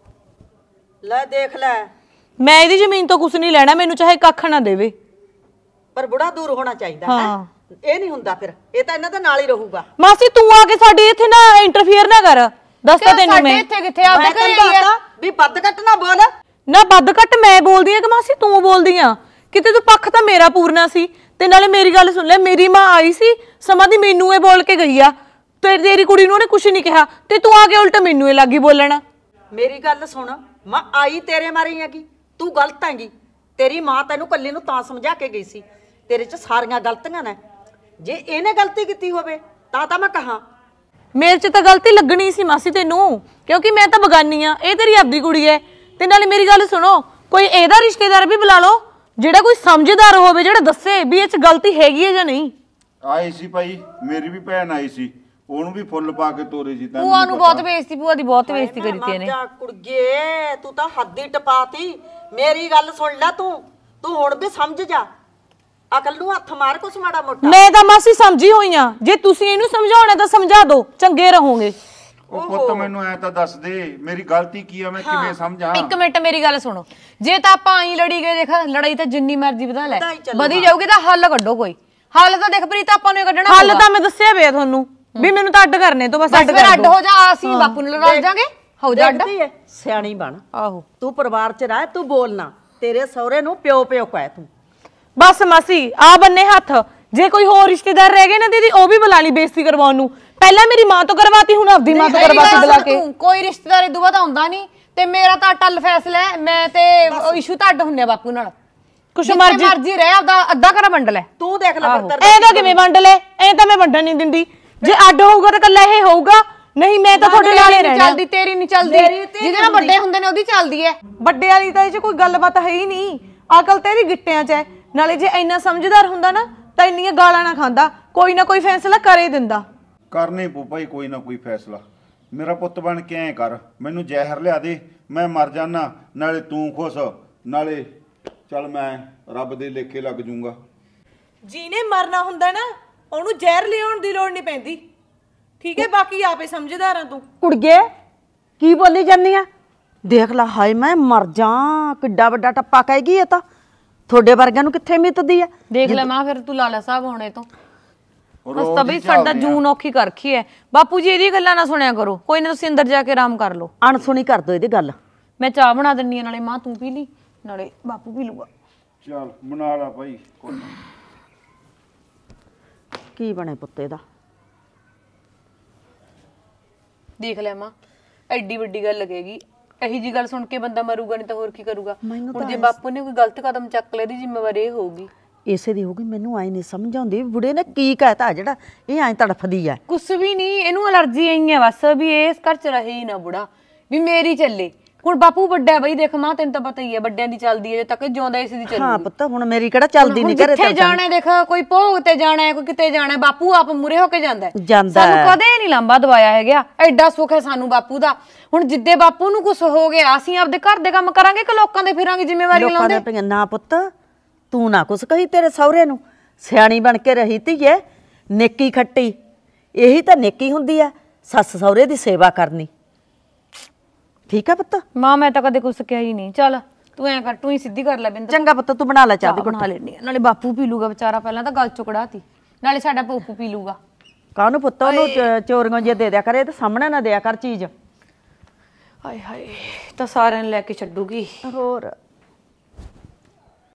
ਲੈ ਦੇਖ ਲੈ, ਮੈਂ ਇਹਦੀ ਜ਼ਮੀਨ ਤੋਂ ਕੁਝ ਨਹੀਂ ਲੈਣਾ, ਮੈਨੂੰ ਚਾਹੇ ਕੱਖ ਨਾ ਦੇਵੇ, ਪਰ ਬੁੜਾ ਦੂਰ ਹੋਣਾ ਚਾਹੀਦਾ ਹੈ। ਇਹ ਨਹੀਂ ਹੁੰਦਾ, ਫਿਰ ਇਹ ਤਾਂ ਇਹਨਾਂ ਦੇ ਨਾਲ ਹੀ ਰਹੂਗਾ। ਮਾਸੀ ਤੂੰ ਆ ਕੇ ਸਾਡੇ ਇੱਥੇ ਨਾ ਇੰਟਰਫੇਅਰ ਨਾ ਕਰ, ਦੱਸਦਾ ਤੈਨੂੰ ਮੈਂ। ਇੱਥੇ ਕਿੱਥੇ ਆਪਦੇ ਘਰੇ ਹੀ ਆ ਵੀ ਵੱਧ ਘੱਟ ਨਾ ਬੋਲ। ਨਾ ਵੱਧ ਘੱਟ ਮੈਂ ਬੋਲਦੀ ਆ ਕਿ ਮਾਸੀ ਤੂੰ ਬੋਲਦੀ ਆ? ਕਿਤੇ ਤੂੰ ਪੱਖ ਤਾਂ ਮੇਰਾ ਪੂਰਨਾ ਸੀ। ਤੇ ਨਾਲੇ ਮੇਰੀ ਗੱਲ ਸੁਣ ਲੈ, ਮੇਰੀ ਮਾਂ ਆਈ ਸੀ ਸਮਾਂ ਦੀ, ਮੈਨੂੰ ਇਹ ਬੋਲ ਕੇ ਗਈ ਆ, ਤੇ ਤੇਰੀ ਕੁੜੀ ਨੂੰ ਉਹਨੇ ਕੁਝ ਨਹੀਂ ਕਿਹਾ, ਤੇ ਤੂੰ ਆ ਕੇ ਉਲਟ ਮੈਨੂੰ ਇਹ ਲੱਗੀ ਬੋਲਣਾ। ਮੇਰੀ ਗੱਲ ਸੁਣ, ਮਾਂ ਆਈ ਤੇਰੇ ਮਾਰੀ ਹੈਗੀ, ਤੂੰ ਗਲਤ ਹੈਗੀ। ਤੇਰੀ ਮਾਂ ਤੈਨੂੰ ਕੱਲੀ ਨੂੰ ਤਾਂ ਸਮਝਾ ਕੇ ਗਈ ਸੀ, ਤੇਰੇ 'ਚ ਸਾਰੀਆਂ ਗਲਤੀਆਂ ਨੇ। ਜੇ ਇਹਨੇ ਗਲਤੀ ਕੀਤੀ ਹੋਵੇ ਤਾਂ ਮੈਂ ਕਹਾਂ ਮੇਰੇ 'ਚ ਤਾਂ ਗਲਤੀ ਲੱਗਣੀ ਸੀ ਮਾਸੀ ਤੈਨੂੰ, ਕਿਉਂਕਿ ਮੈਂ ਤਾਂ ਬਗਾਨੀ ਆ, ਇਹ ਤੇਰੀ ਆਪਦੀ ਕੁੜੀ ਐ। ਤੇ ਨਾਲੇ ਮੇਰੀ ਗੱਲ ਸੁਣੋ, ਕੋਈ ਇਹਦਾ ਰਿਸ਼ਤੇਦਾਰ ਵੀ ਬੁਲਾ ਲਓ ਜਿਹੜਾ ਕੋਈ ਸਮਝਦਾਰ ਹੋਵੇ, ਜਿਹੜਾ ਦੱਸੇ ਵੀ ਇਹ 'ਚ ਗਲਤੀ ਹੈਗੀ ਹੈ ਜਾਂ ਨਹੀਂ। ਆਈ ਸੀ ਭਾਈ, ਮੇਰੀ ਵੀ ਭੈਣ ਆਈ ਸੀ, ਉਹਨੂੰ ਵੀ ਫੁੱਲ ਪਾ ਕੇ ਤੋਰੇ ਸੀ। ਭੂਆ ਨੂੰ ਬਹੁਤ ਬੇਇੱਜ਼ਤੀ, ਭੂਆ ਦੀ ਬਹੁਤ ਬੇਇੱਜ਼ਤੀ ਕਰੀ ਤੀ ਇਹਨੇ। ਕੁੜੀਏ ਤੂੰ ਤਾਂ ਹੱਦ ਹੀ ਟਪਾਤੀ। ਮੇਰੀ ਗੱਲ ਸੁਣ ਲੈ, ਤੂੰ ਹੁਣ ਵੀ ਸਮਝ ਜਾ, ਅਕਲ ਨੂੰ ਹੱਥ ਮਾਰ ਕੁਛ ਮਾੜਾ ਮੋਟਾ। ਮੈਂ ਤਾਂ ਮਾਸੀ ਸਮਝੀ ਹੋਈ ਆ, ਜੇ ਤੁਸੀਂ ਇਹਨੂੰ ਸਮਝਾਉਣਾ ਤਾਂ ਸਮਝਾ ਦਿਓ, ਚੰਗੇ ਰਹੋਗੇ। ਉਹ ਪੁੱਤ ਮੈਨੂੰ ਐ ਤਾਂ ਦੱਸ ਦੇ ਮੇਰੀ ਗਲਤੀ ਕੀ ਆ, ਮੈਂ ਕਿਵੇਂ ਸਮਝਾਂ? ਇੱਕ ਮਿੰਟ ਮੇਰੀ ਗੱਲ ਸੁਣੋ, ਜੇ ਤਾਂ ਆਪਾਂ ਆਈ ਲੜੀ ਗਏ, ਦੇਖ ਲੜਾਈ ਤਾਂ ਜਿੰਨੀ ਮਰਜ਼ੀ ਵਧਾ ਲੈ, ਵਧੀ ਜਾਊਗੀ, ਤਾਂ ਹੱਲ ਕੱਢੋ ਕੋਈ। ਹੱਲ ਤਾਂ ਦੇਖ ਪ੍ਰੀਤ ਆਪਾਂ ਨੂੰ ਕੱਢਣਾ। ਹੱਲ ਤਾਂ ਮੈਂ ਦੱਸਿਆ ਪਿਆ ਤੁਹਾਨੂੰ ਵੀ ਮੈਨੂੰ ਤਾਂ ਅੱਡ ਕਰਨੇ ਤੋਂ, ਬਸ ਅੱਡ ਕਰ ਅੱਡ ਹੋ ਜਾ, ਅਸੀਂ ਬਾਪੂ ਨਾਲ ਰਲ ਜਾਾਂਗੇ, ਹੋ ਜਾ ਅੱਡ। ਸਿਆਣੀ ਬਣ, ਆਹੋ ਤੂੰ ਪਰਿਵਾਰ 'ਚ ਰਹਿ, ਤੂੰ ਬੋਲਣਾ, ਤੇਰੇ ਸਹੁਰੇ ਨੂੰ ਪਿਓ ਪਿਓ ਕਹਿ ਤੂੰ। ਬਸ ਮਾਸੀ ਆ ਬੰਨੇ ਹੱਥ, ਜੇ ਕੋਈ ਹੋਰ ਰਿਸ਼ਤੇਦਾਰ ਰਹਿ ਗਏ ਨਾ ਦੀਦੀ ਉਹ ਵੀ ਬੁਲਾ ਲਈ ਬੇਇੱਜ਼ਤੀ ਕਰਵਾਉਣ ਨੂੰ। ਪਹਿਲਾਂ ਮੇਰੀ ਮਾਂ ਤੋਂ ਕਰਵਾਤੀ, ਹੁਣ ਆਪਦੀ ਮਾਂ ਤੋਂ ਕਰਵਾਤੀ ਬੁਲਾ ਕੇ। ਕੋਈ ਰਿਸ਼ਤੇਦਾਰ ਇਦੋਂ ਬਾਅਦ ਆਉਂਦਾ ਨਹੀਂ, ਤੇ ਮੇਰਾ ਤਾਂ ਟੱਲ ਫੈਸਲਾ ਹੈ, ਮੈਂ ਤੇ ਇਸ਼ੂ ਤਾਂ ਅੱਡ ਹੁੰਨੇ ਬਾਪੂ ਨਾਲ। ਕੁਛ ਮਰਜ਼ੀ ਰਹਿ, ਆਪਦਾ ਅੱਧਾ ਘਰ ਵੰਡ ਲੈ। ਤੂੰ ਦੇਖ ਲੈ ਪੁੱਤਰ, ਐ ਤਾਂ ਕਿਵੇਂ ਵੰਡ ਲੈ, ਐ ਤਾਂ ਮੈਂ ਵੰਡਣ ਨਹੀਂ ਦਿੰਦੀ। ਜੇ ਅੱਡ ਹੋਊਗਾ ਤਾਂ ਕੱਲਾ ਇਹ ਹੋਊਗਾ, ਨਹੀਂ ਮੈਂ ਤਾਂ ਤੁਹਾਡੇ ਨਾਲ ਹੀ ਰਹਿਣਾ। ਚੱਲਦੀ ਤੇਰੀ ਨਹੀਂ ਚੱਲਦੀ, ਜਿਹਦੇ ਨਾਲ ਵੱਡੇ ਹੁੰਦੇ ਨੇ ਉਹਦੀ ਚੱਲਦੀ ਹੈ। ਵੱਡੇ ਵਾਲੀ ਤਾਂ ਇਹ 'ਚ ਕੋਈ ਗੱਲਬਾਤ ਹੈ ਹੀ ਨਹੀਂ, ਅਕਲ ਤੇ ਇਹਦੀ ਗਿੱਟਿਆਂ 'ਚ ਹੈ। ਨਾਲੇ ਜੇ ਇੰਨਾ ਸਮਝਦਾਰ ਹੁੰਦਾ ਨਾ ਤਾਂ ਇੰਨੀਆਂ ਗਾਲਾਂ ਨਾ ਖਾਂਦਾ, ਕੋਈ ਨਾ ਕੋਈ ਫੈਸਲਾ ਕਰੇ ਦਿੰਦਾ। ਕਰਨੇ ਪਊ ਭਾਈ ਕੋਈ ਨਾ ਕੋਈ ਫੈਸਲਾ। ਮੇਰਾ ਪੁੱਤ ਬਣ ਕੇ ਐ ਕਰ, ਮੈਨੂੰ ਜ਼ਹਿਰ ਲਿਆ ਦੇ, ਮੈਂ ਮਰ ਜਾਣਾ, ਨਾਲੇ ਤੂੰ ਖੁਸ਼, ਨਾਲੇ ਚੱਲ ਮੈਂ ਰੱਬ ਦੇ ਲੇਖੇ ਲੱਗ ਜੂੰਗਾ। ਜਿਹਨੇ ਮਰਨਾ ਹੁੰਦਾ ਨਾ ਉਹਨੂੰ ਜ਼ਹਿਰ ਲਿਆਉਣ ਦੀ ਲੋੜ ਨਹੀਂ ਪੈਂਦੀ, ਠੀਕ ਹੈ? ਬਾਕੀ ਆਪੇ ਸਮਝਦਾਰ ਆ ਤੂੰ। ਕੁੜੀਏ ਕੀ ਬੋਲੀ ਜਾਂਦੀ ਆ? ਦੇਖ ਲੈ, ਹਾਏ ਮੈਂ ਮਰ ਜਾ, ਕਿੱਡਾ ਵੱਡਾ ਟੱਪਾ ਕਹੇਗੀ ਇਹ ਤਾਂ। ਤੁਹਾਡੇ ਵਰਗਿਆਂ ਨੂੰ ਕਿੱਥੇ ਮਿੱਤਦੀ ਆ? ਦੇਖ ਲੈ ਮਾਂ, ਫਿਰ ਤੂੰ ਲਾਲਾ ਸਾਹਿਬ ਹੋਣੇ ਤੋਂ ਬਸ ਤਾਂ ਬਈ ਸਾਡਾ ਜੂਨ ਔਖੀ ਕਰ ਰੱਖੀ ਹੈ। ਬਾਪੂ ਜੀ ਇਹਦੀ ਗੱਲਾਂ ਨਾ ਸੁਣਿਆ ਕਰੋ, ਕੋਈ ਨਾ ਤੁਸੀਂ ਅੰਦਰ ਜਾ ਕੇ ਆਰਾਮ ਕਰ ਲਓ। ਅਣਸੁਣੀ ਕਰ ਦੋ ਇਹਦੀ ਗੱਲ। ਮੈਂ ਚਾਹ ਬਣਾ ਦਿੰਨੀ ਆ, ਨਾਲੇ ਮਾਂ ਤੂੰ ਪੀ ਲਈ, ਨਾਲੇ ਬਾਪੂ ਪੀ ਲੂਗਾ। ਚੱਲ ਬਣਾ ਲਾ ਭਾਈ। ਕੀ ਬਣੇ ਪੁੱਤੇ ਦਾ? ਦੇਖ ਲੈ ਮਾਂ, ਐਡੀ ਵੱਡੀ ਗੱਲ ਲੱਗੇਗੀ, ਇਹੀ ਜੀ ਗੱਲ ਸੁਣ ਕੇ ਬੰਦਾ ਮਰੂਗਾ, ਨਹੀਂ ਤਾਂ ਹੋਰ ਕੀ ਕਰੂਗਾ। ਹੁਣ ਜੇ ਬਾਪੂ ਨੇ ਕੋਈ ਗਲਤ ਕਦਮ ਚੱਕ ਲਿਆ, ਇਹਦੀ ਜ਼ਿੰਮੇਵਾਰੀ ਇਹ ਹੋਊਗੀ। ਇਸੇ ਦੀ ਹੋ ਗਈ। ਮੈਨੂੰ ਆਈ ਨਹੀਂ ਸਮਝ ਆਉਂਦੀ ਵੀ ਬੁੜੇ ਨੇ ਕੀ ਕਹਿਤਾ ਜਿਹੜਾ ਇਹ ਐਂ ਤੜਫਦੀ ਐ। ਕੁਛ ਵੀ ਨਹੀਂ, ਇਹਨੂੰ ਅਲਰਜੀ ਆਈ ਹੈ ਬਸ ਵੀ ਇਸ ਘਰ ਚ ਰਹੇ ਹੀ ਨਾ ਬੁੜਾ, ਵੀ ਮੇਰੀ ਚੱਲੇ। ਹੁਣ ਬਾਪੂ ਵੱਡਾ ਬਈ, ਦੇਖ ਮਾਂ ਤੈਨੂੰ ਤਾਂ ਪਤਾ ਹੀ ਹੈ ਵੱਡਿਆਂ ਦੀ ਚੱਲਦੀ ਹੈ, ਜੇ ਤੱਕ ਜਿਉਂਦਾ ਇਸ ਦੀ ਚੱਲੂਗੀ। ਹਾਂ ਪੁੱਤ ਹੁਣ ਮੇਰੀ ਕਿਹੜਾ ਚੱਲਦੀ ਨਹੀਂ ਘਰੇ ਜਿੱਥੇ ਜਾਣਾ ਦੇਖ, ਕੋਈ ਭੋਗ ਤੇ ਜਾਣਾ ਹੈ, ਕੋਈ ਕਿਤੇ ਜਾਣਾ, ਬਾਪੂ ਆਪ ਮੂਰੇ ਹੋ ਕੇ ਜਾਂਦਾ ਜਾਂਦਾ ਸਾਨੂੰ ਕਦੇ ਨਹੀਂ ਲੰਬਾ ਦਵਾਇਆ ਹੈਗਾ। ਐਡਾ ਸੁੱਖ ਹੈ ਸਾਨੂੰ ਬਾਪੂ ਦਾ। ਹੁਣ ਜਿੱਦੇ ਬਾਪੂ ਨੂੰ ਕੁਝ ਹੋ ਗਿਆ ਅਸੀਂ ਆਪਦੇ ਘਰ ਦੇ ਕੰਮ ਕਰਾਂਗੇ ਕਿ ਲੋਕਾਂ ਦੇ ਫਿਰਾਂਗੇ ਜ਼ਿੰਮੇਵਾਰੀ ਲਾਉਂਦੇ? ਲੋਕਾਂ ਦੇ ਨਾ ਪੁੱਤ ਤੂੰ ਨਾ ਕੁਛ ਕਹੀ, ਤੇਰੇ ਸਹੁਰੇ ਨੂੰ ਸਿਆਣੀ ਬਣ ਕੇ ਰਹੀ ਧੀਏ, ਨੇਕੀ ਖੱਟੀ। ਇਹੀ ਤਾਂ ਨੇਕੀ ਹੁੰਦੀ ਆ, ਸੱਸ ਸਹੁਰੇ ਦੀ ਸੇਵਾ ਕਰਨੀ। ਠੀਕ ਆ ਪੁੱਤ? ਮਾਂ ਮੈਂ ਤਾਂ ਕਦੇ ਕੁਛ ਕਿਹਾ ਹੀ ਨਹੀਂ। ਚੱਲ ਤੂੰ ਐਂ ਕਰ, ਤੂੰ ਹੀ ਸਿੱਧੀ ਕਰ ਲੈ ਬਿੰਦ। ਚੰਗਾ ਪੁੱਤ ਤੂੰ ਬਣਾ ਲੈ ਚਾਹ ਦੀ ਘੁੱਟ। ਬਣਾ ਲੈਣੀ, ਨਾਲੇ ਬਾਪੂ ਪੀ ਲੂਗਾ ਵਿਚਾਰਾ, ਪਹਿਲਾਂ ਤਾਂ ਗੱਲ ਚੁਕੜਾਤੀ, ਨਾਲੇ ਸਾਡਾ ਪੋਪੂ ਪੀ ਲੂਗਾ। ਕਾਹਨੂੰ ਪੁੱਤ ਉਹਨੂੰ ਚੋਰੀਆਂ ਜੇ ਦੇ ਦਿਆ ਕਰੇ ਤੇ ਸਾਹਮਣੇ ਨਾ ਦਿਆ ਕਰ ਚੀਜ਼। ਹਾਏ ਹਾਏ, ਤਾਂ ਸਾਰਿਆਂ ਨੂੰ ਲੈ ਕੇ ਛੱਡੂਗੀ। ਹੋਰ